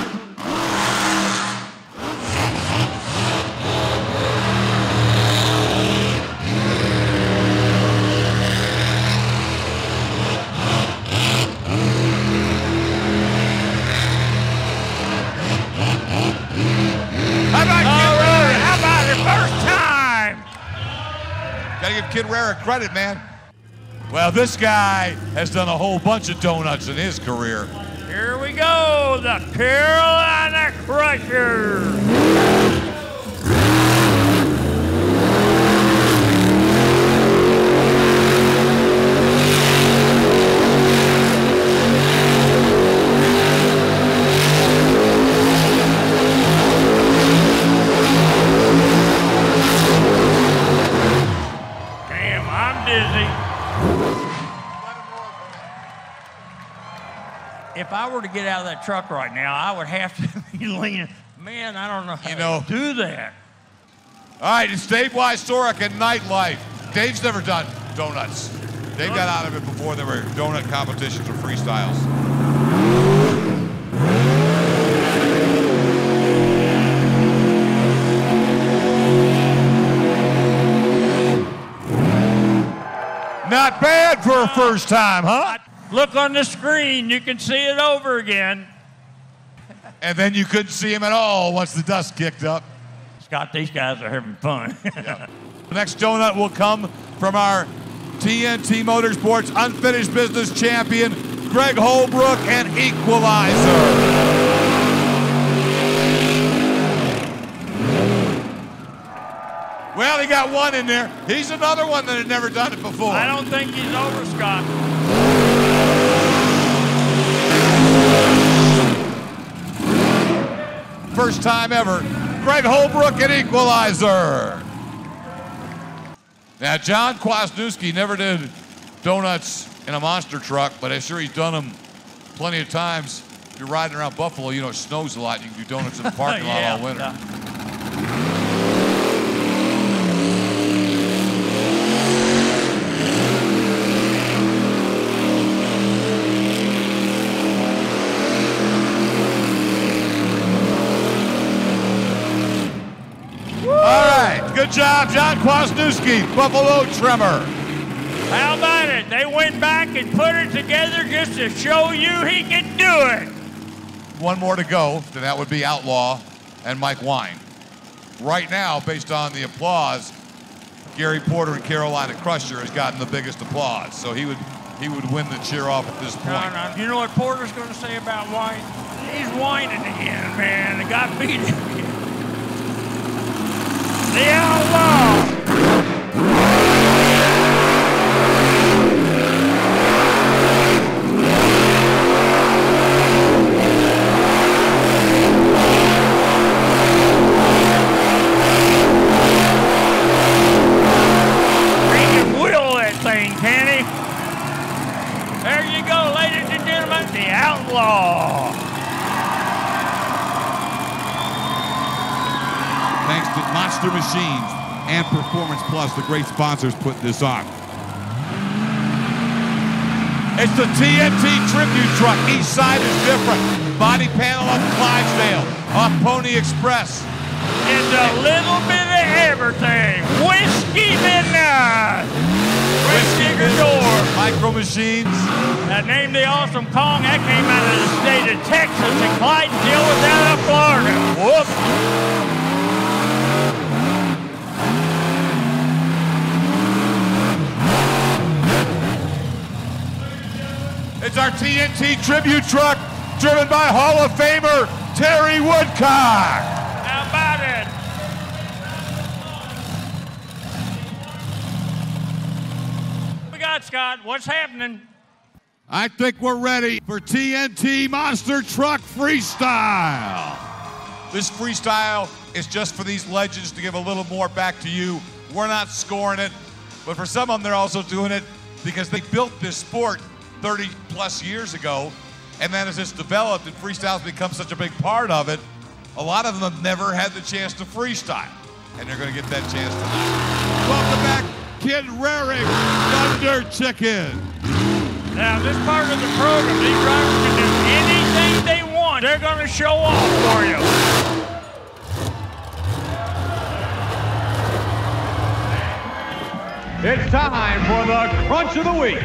Gotta give Kid Rarig credit, man. Well, this guy has done a whole bunch of donuts in his career. Here we go, the Carolinacrusher. If I were to get out of that truck right now, I would have to be leaning. Man, I don't know how to do that. All right, it's Dave Wysorek and Nightlife. Dave's never done donuts. Dave got out of it before there were donut competitions or freestyles. Not bad for a first time, huh? Look on the screen, you can see it over again. And then you couldn't see him at all once the dust kicked up. Scott, these guys are having fun. Yeah. The next donut will come from our TNT Motorsports Unfinished Business Champion, Greg Holbrook and Equalizer. Well, he got one in there. He's another one that had never done it before. I don't think he's over, Scott. First time ever, Greg Holbrook and Equalizer. Now, John Kwasniewski never did donuts in a monster truck, but I'm sure he's done them plenty of times. If you're riding around Buffalo, you know, it snows a lot. You can do donuts in the parking lot all winter. Yeah. Good job, John Kwasniewski, Buffalotremor. How about it? They went back and put it together just to show you he could do it. One more to go, then that would be Outlaw and mikewine. Right now, based on the applause, Gary Porter and Carolinacrusher has gotten the biggest applause, so he would win the cheer off at this point. No. You know what Porter's going to say about wine? He's whining again, man. The guy beat him. The Outlaw! He can wheel that thing, can he? There you go, ladies and gentlemen, the Outlaw! Thanks to Monster Machines and Performance Plus, the great sponsors put this on. It's the TNT tribute truck. Each side is different. Body panel up Clydesdale, off Pony Express. It's a little bit of everything. Whiskey Midnight. Whiskey Galore. Micro Machines. That name the Awesome Kong, that came out of the state of Texas, and Clydesdale was out of Florida. Whoop. It's our TNT tribute truck, driven by Hall of Famer Terry Woodcock. How about it? What we got, Scott? What's happening? I think we're ready for TNT Monster Truck Freestyle. This freestyle is just for these legends to give a little more back to you. We're not scoring it, but for some of them, they're also doing it because they built this sport 30 plus years ago, and then as it's developed and freestyle's become such a big part of it, a lot of them have never had the chance to freestyle, and they're going to get that chance tonight. Welcome back, Kid Raring, Thunderchicken. Now, this part of the program, these drivers can do anything they want. They're going to show off for you. It's time for the Crunch of the Week.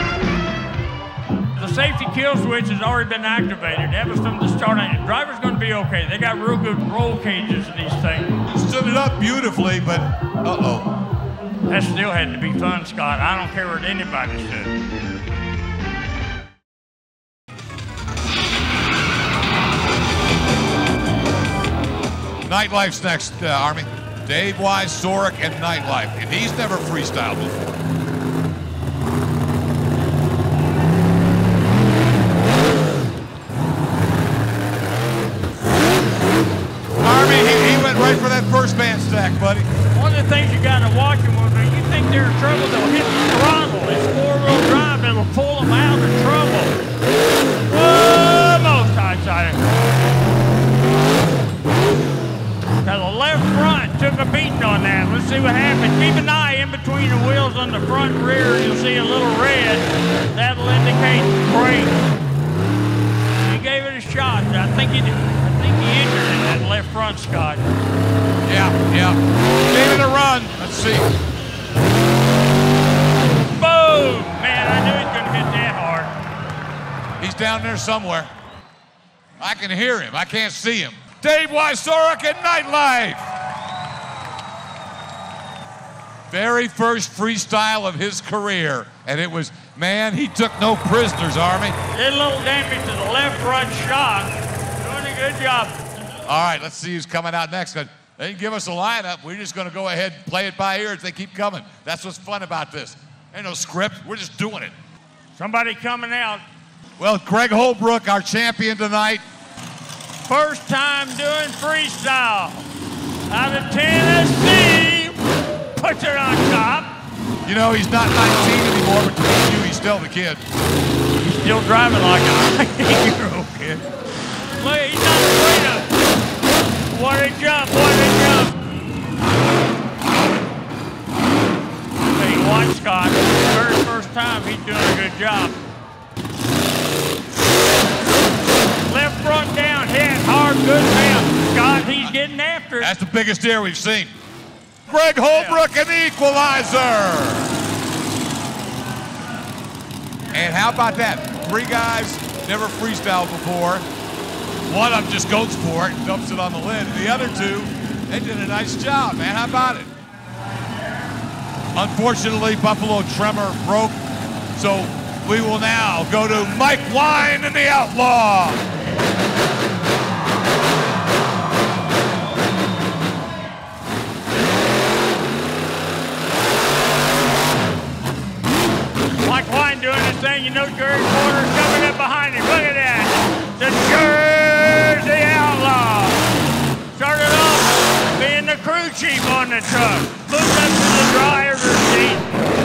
The safety kill switch has already been activated. That was from the start. The driver's going to be okay. They got real good roll cages in these things. You stood it up beautifully, but uh-oh. That still had to be fun, Scott. I don't care what anybody says. Nightlife's next, Army. Dave Wise, Sorek, and Nightlife. And he's never freestyled before. Army, he went right for that first man stack, buddy. One of the things you got to watch them with, when you think they're in trouble, they'll hit the throttle. It's four-wheel drive, and it'll pull them out of trouble. Almost hindsight. Now the left front took a beating on that. Let's see what happens. Keep an eye in between the wheels on the front and rear. You'll see a little red. That'll indicate brake. He gave it a shot. I think he injured it in that left front, Scott. Yeah. Gave it a run. Let's see. Boom! Man, I knew he was going to hit that hard. He's down there somewhere. I can hear him. I can't see him. Dave Wise, Sorek, and Nightlife. Very first freestyle of his career. And it was, man, he took no prisoners, Army. Did a little damage to the left front shock. Doing a good job. All right, let's see who's coming out next. They didn't give us a lineup. We're just going to go ahead and play it by ear as they keep coming. That's what's fun about this. Ain't no script. We're just doing it. Somebody coming out. Well, Greg Holbrook, our champion tonight. First time doing freestyle. Out of Tennessee. Puts it on top. You know, he's not 19 anymore, but to you, he's still the kid. He's still driving like a 19-year-old kid. Look, he's not afraid of it. What a jump, what a jump. Hey, watch Scott. Very first time, he's doing a good job. Left front down, hit hard, good man. Scott, he's getting after it. That's the biggest air we've seen. Greg Holbrook and the equalizer. And how about that? 3 guys never freestyled before. One of them just goes for it and dumps it on the lid. And the other 2, they did a nice job, man. How about it? Unfortunately, Buffalotremor broke. So we will now go to Mikewine and the Outlaw. Mikewine doing his thing. You know Garyporter's coming up behind him. Look at that. The Jersey Outlaw. Started off being the crew chief on the truck. Moved up to the driver's seat.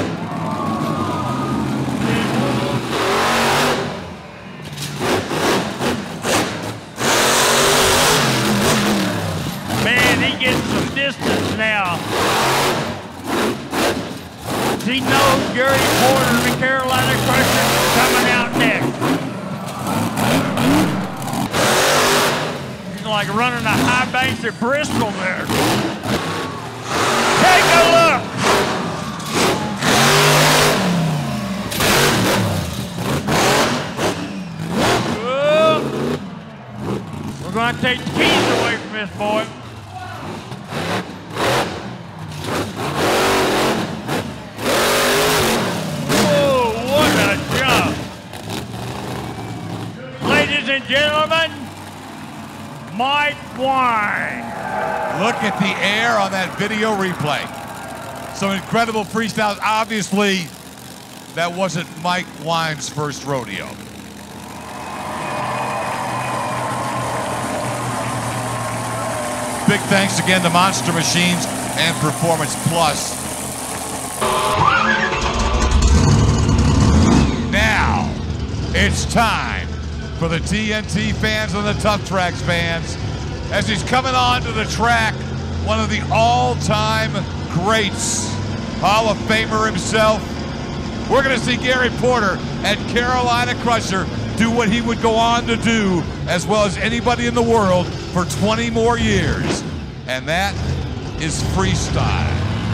Man, he gets some distance now. He knows Garyporter, the Carolinacrusher, coming out next. He's like running the high banks at Bristol there. Take a look. Whoa. We're going to take the keys away from this boy. Ladies and gentlemen, Mikewine. Look at the air on that video replay. Some incredible freestyles. Obviously, that wasn't Mikewine's first rodeo. Big thanks again to Monster Machines and Performance Plus. Now, it's time for the TNT fans and the Tuff Trax fans. As he's coming onto the track, one of the all-time greats, Hall of Famer himself. We're going to see Garyporter and Carolinacrusher do what he would go on to do, as well as anybody in the world, for 20 more years. And that is freestyle.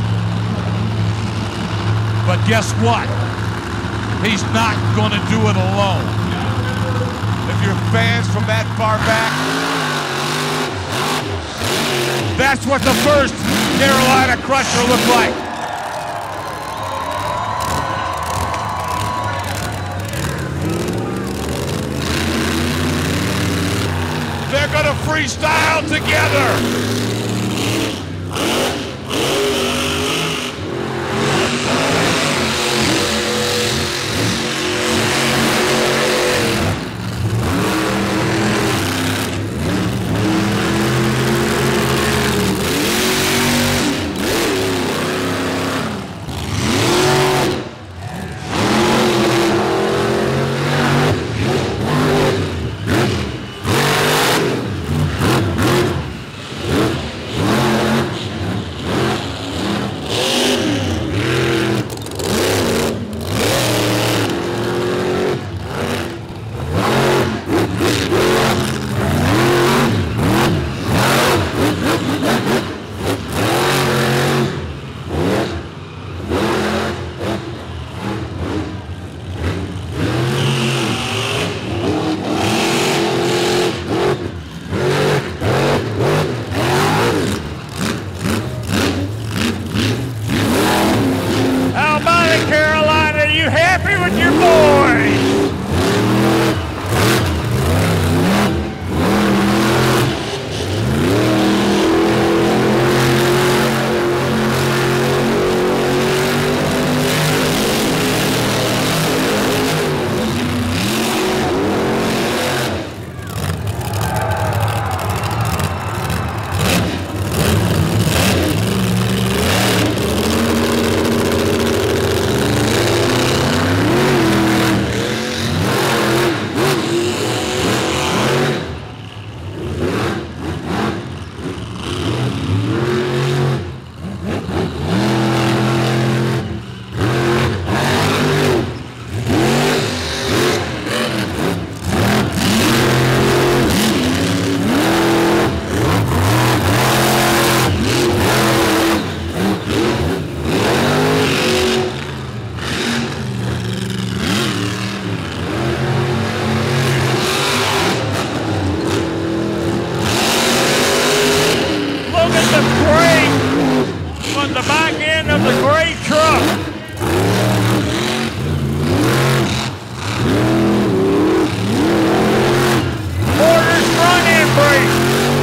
But guess what? He's not going to do it alone. If you're fans from that far back, that's what the first Carolinacrusher looked like. They're going to freestyle together. end of the great truck. Porter's front end brake.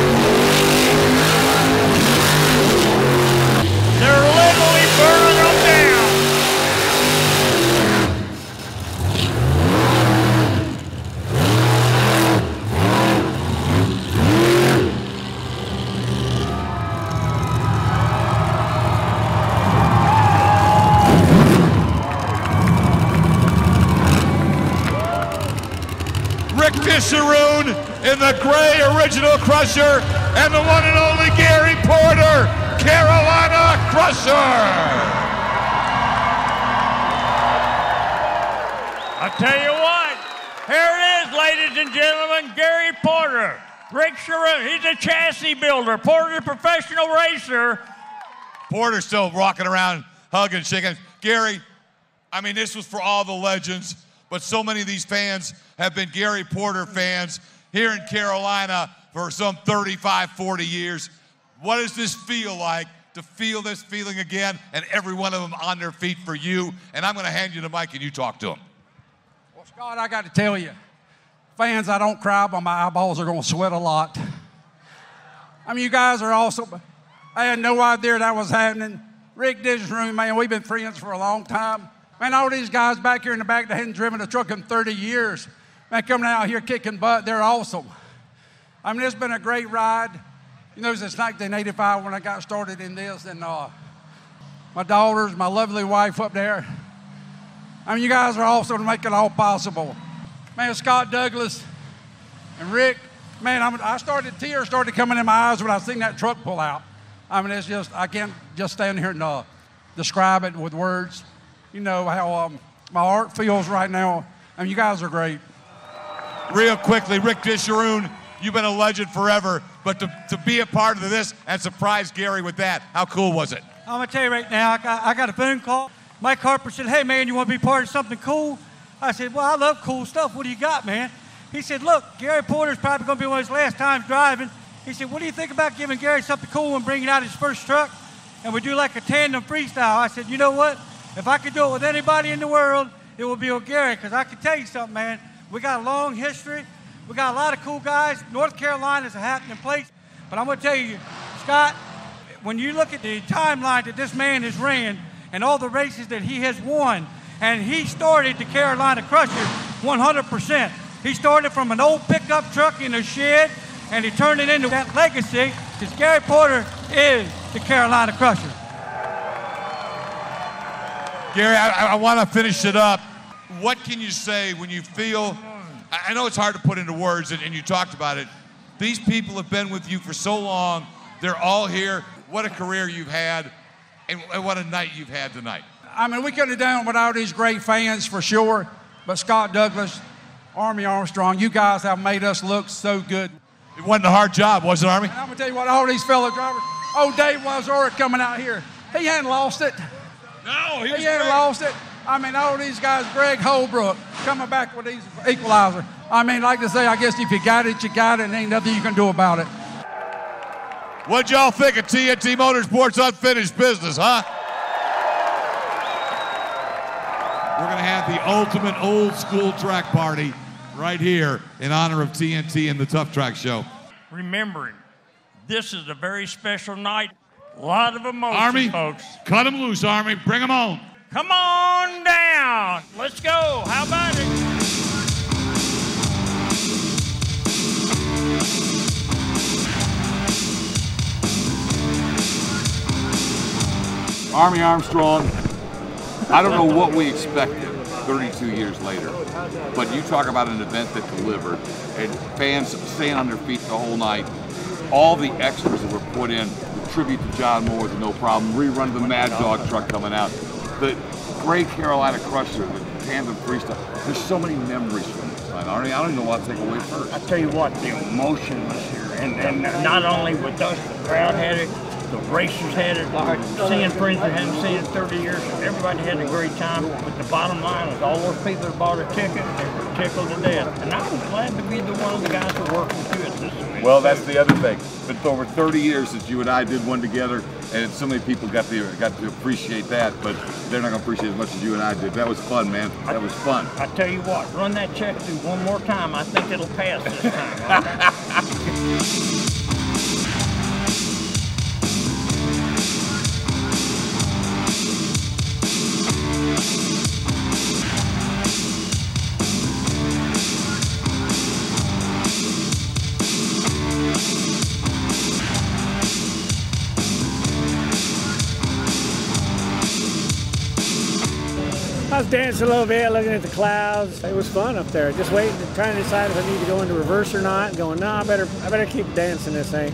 They're literally burning them down. Rick Disharoon in the gray original Crusher, and the one and only Gary Porter, Carolina-crusher. I tell you what, here it is, ladies and gentlemen, Gary Porter. Rick Disharoon, he's a chassis builder. Porter's a professional racer. Porter's still rocking around, hugging, shaking. Gary, I mean, this was for all the legends, but so many of these fans have been Gary Porter fans here in Carolina for some 35, 40 years. What does this feel like to feel this feeling again, and every one of them on their feet for you? And I'm going to hand you the mic and you talk to them. Well, Scott, I got to tell you, fans, I don't cry, but my eyeballs are going to sweat a lot. I mean, you guys are awesome. I had no idea that was happening. Rick Disharoon, man, we've been friends for a long time. Man, all these guys back here in the back that hadn't driven a truck in 30 years, man, coming out here kicking butt, they're awesome. I mean, it's been a great ride. You know, since 1985 when I got started in this, and my daughters, my lovely wife up there. I mean, you guys are awesome to make it all possible. Man, Scott Douglas and Rick, man, tears started coming in my eyes when I seen that truck pull out. I mean, it's just, I can't just stand here and describe it with words. You know how my heart feels right now. I mean, you guys are great. Real quickly, Rick Disharoon, you've been a legend forever, but to be a part of this and surprise Gary with that, how cool was it? I'm going to tell you right now, I got a phone call. Mike Harper said, hey, man, you want to be part of something cool? I said, well, I love cool stuff. What do you got, man? He said, look, Gary Porter's probably going to be one of his last times driving. He said, what do you think about giving Gary something cool and bringing out his first truck? And we do like a tandem freestyle. I said, you know what? If I could do it with anybody in the world, it would be with Gary, because I can tell you something, man. We got a long history. We got a lot of cool guys. North Carolina is a happening place. But I'm going to tell you, Scott, when you look at the timeline that this man has ran and all the races that he has won, and he started the Carolina-crusher 100%. He started from an old pickup truck in a shed, and he turned it into that legacy, because Gary Porter is the Carolina-crusher. Gary, I want to finish it up. What can you say when you feel, I know it's hard to put into words, and you talked about it. These people have been with you for so long. They're all here. What a career you've had, and what a night you've had tonight. I mean, we couldn't have done it without these great fans for sure, but Scott Douglas, Army Armstrong, you guys have made us look so good. It wasn't a hard job, was it, Army? And I'm going to tell you what, all these fellow drivers, Dave Wazora coming out here, he hadn't lost it. No, he hadn't lost it. I mean, all these guys, Greg Holbrook, coming back with these equalizer. I mean, like to say, I guess if you got it, you got it, and ain't nothing you can do about it. What'd y'all think of TNT Motorsports Unfinished Business, huh? We're going to have the ultimate old school track party right here in honor of TNT and the Tuff Trax show. Remembering, this is a very special night. A lot of emotion, Army, folks. Cut them loose, Army. Bring them on. Come on down. Let's go. How about it? Army Armstrong, I don't know what we expected 32 years later, but you talk about an event that delivered, and fans staying on their feet the whole night. All the extras that were put in, the tribute to John Moore with No Problem, rerun of the Mad Dog truck coming out, the great Carolina-crusher, the tandem freestyle. There's so many memories from this time. I don't even know what to take away first. I tell you what, the emotion was here, and not only with us, the crowd had it, The racers had it. Seeing friends that hadn't seen in 30 years. Everybody had a great time. But the bottom line is all those people that bought a ticket, they were tickled to death. And I was glad to be the one of the guys that worked with you at this event. Well, that's the other thing. It's over 30 years since you and I did one together, and so many people got to appreciate that, but they're not going to appreciate it as much as you and I did. That was fun, man. That was fun. I tell you what, run that check through one more time. I think it'll pass this time. I was dancing a little bit, looking at the clouds. It was fun up there. Just waiting, trying to decide if I need to go into reverse or not. Going, no, I better keep dancing this thing.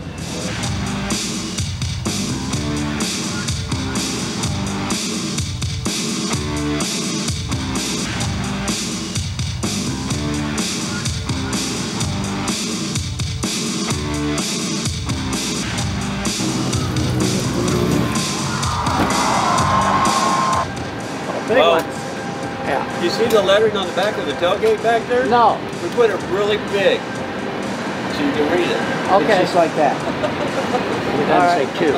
Big ones. Yeah. You see the lettering on the back of the tailgate back there? No. We put it really big so you can read it. Okay. It's just like that. It doesn't say two.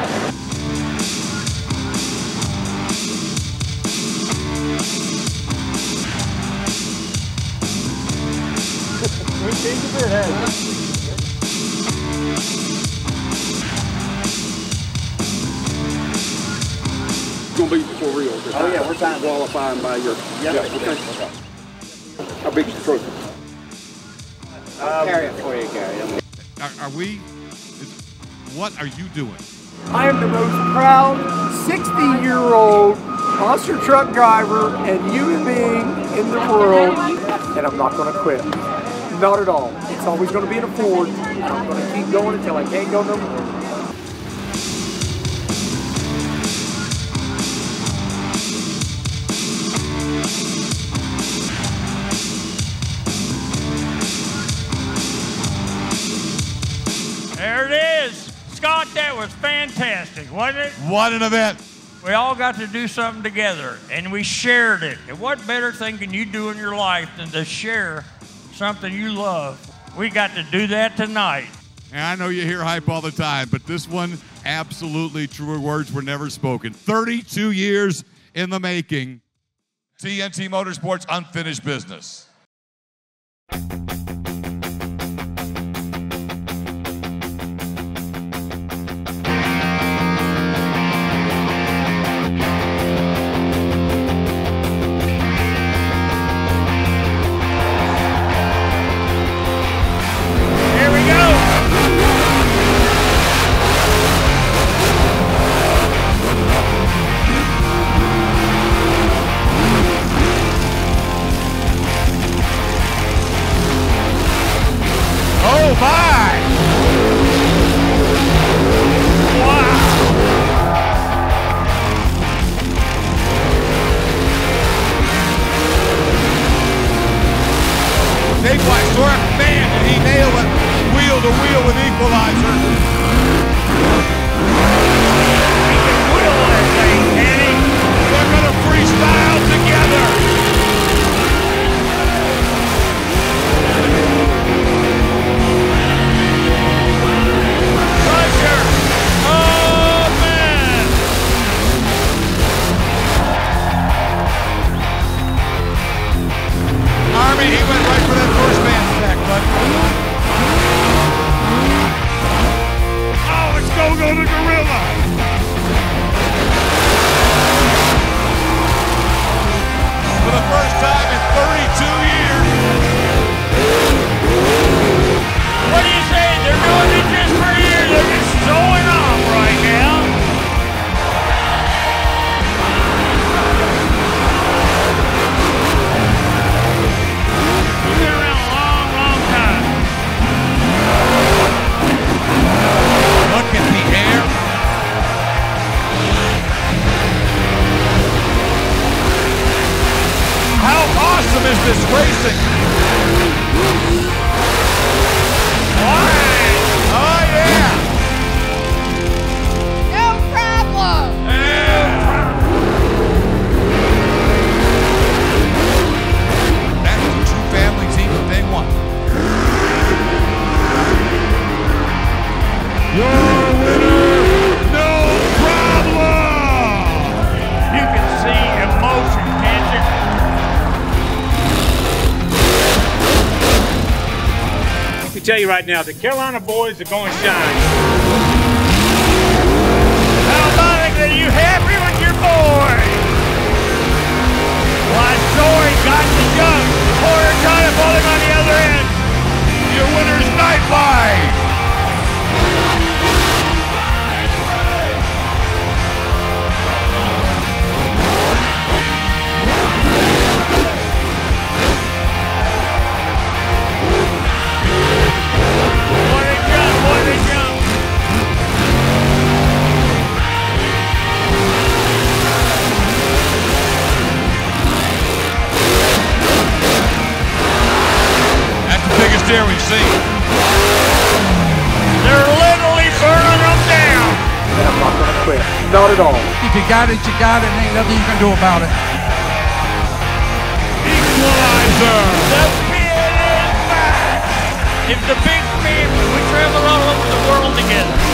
Gonna be for real. Oh yeah, we're trying to qualifying by your. Yep. Okay. How big's the trophy? I'll carry it for you, Gary. Are we? What are you doing? I am the most proud 60-year-old monster truck driver and human being in the world, and I'm not going to quit. Not at all. It's always going to be in a Ford, and I'm going to keep going until I can't go no more. There it is. Scott, that was fantastic, wasn't it? What an event. We all got to do something together, and we shared it. And what better thing can you do in your life than to share something you love? We got to do that tonight. And I know you hear hype all the time, but this one, absolutely truer words were never spoken. 32 years in the making. TNT Motorsports Unfinished Business. Man, did he nail it wheel to wheel with equalizer. He can wheel that thing, can he? They're going to freestyle together. Crusher! Oh, man! Army, he went right for that first man stack, bud. Oh, it's Go the Gorilla! For the first time in 32 years. What do you say? They're doing it just for you. They're just showing off right now. You've been around a long, long time. Look at the air. How awesome is this racing? Oh, yeah! tell you right now, the Carolina boys are going to shine. How about it? Are you happy with your boy? Why, Joy got the jump. Porter trying to pull him on the other end. Your winner's Nightlife. There we've seen. They're literally burning them down. And I'm not going to quit. Not at all. If you got it, you got it. Ain't nothing you can do about it. Equalizer. The pin is back. It's the big pin. We travel all over the world together.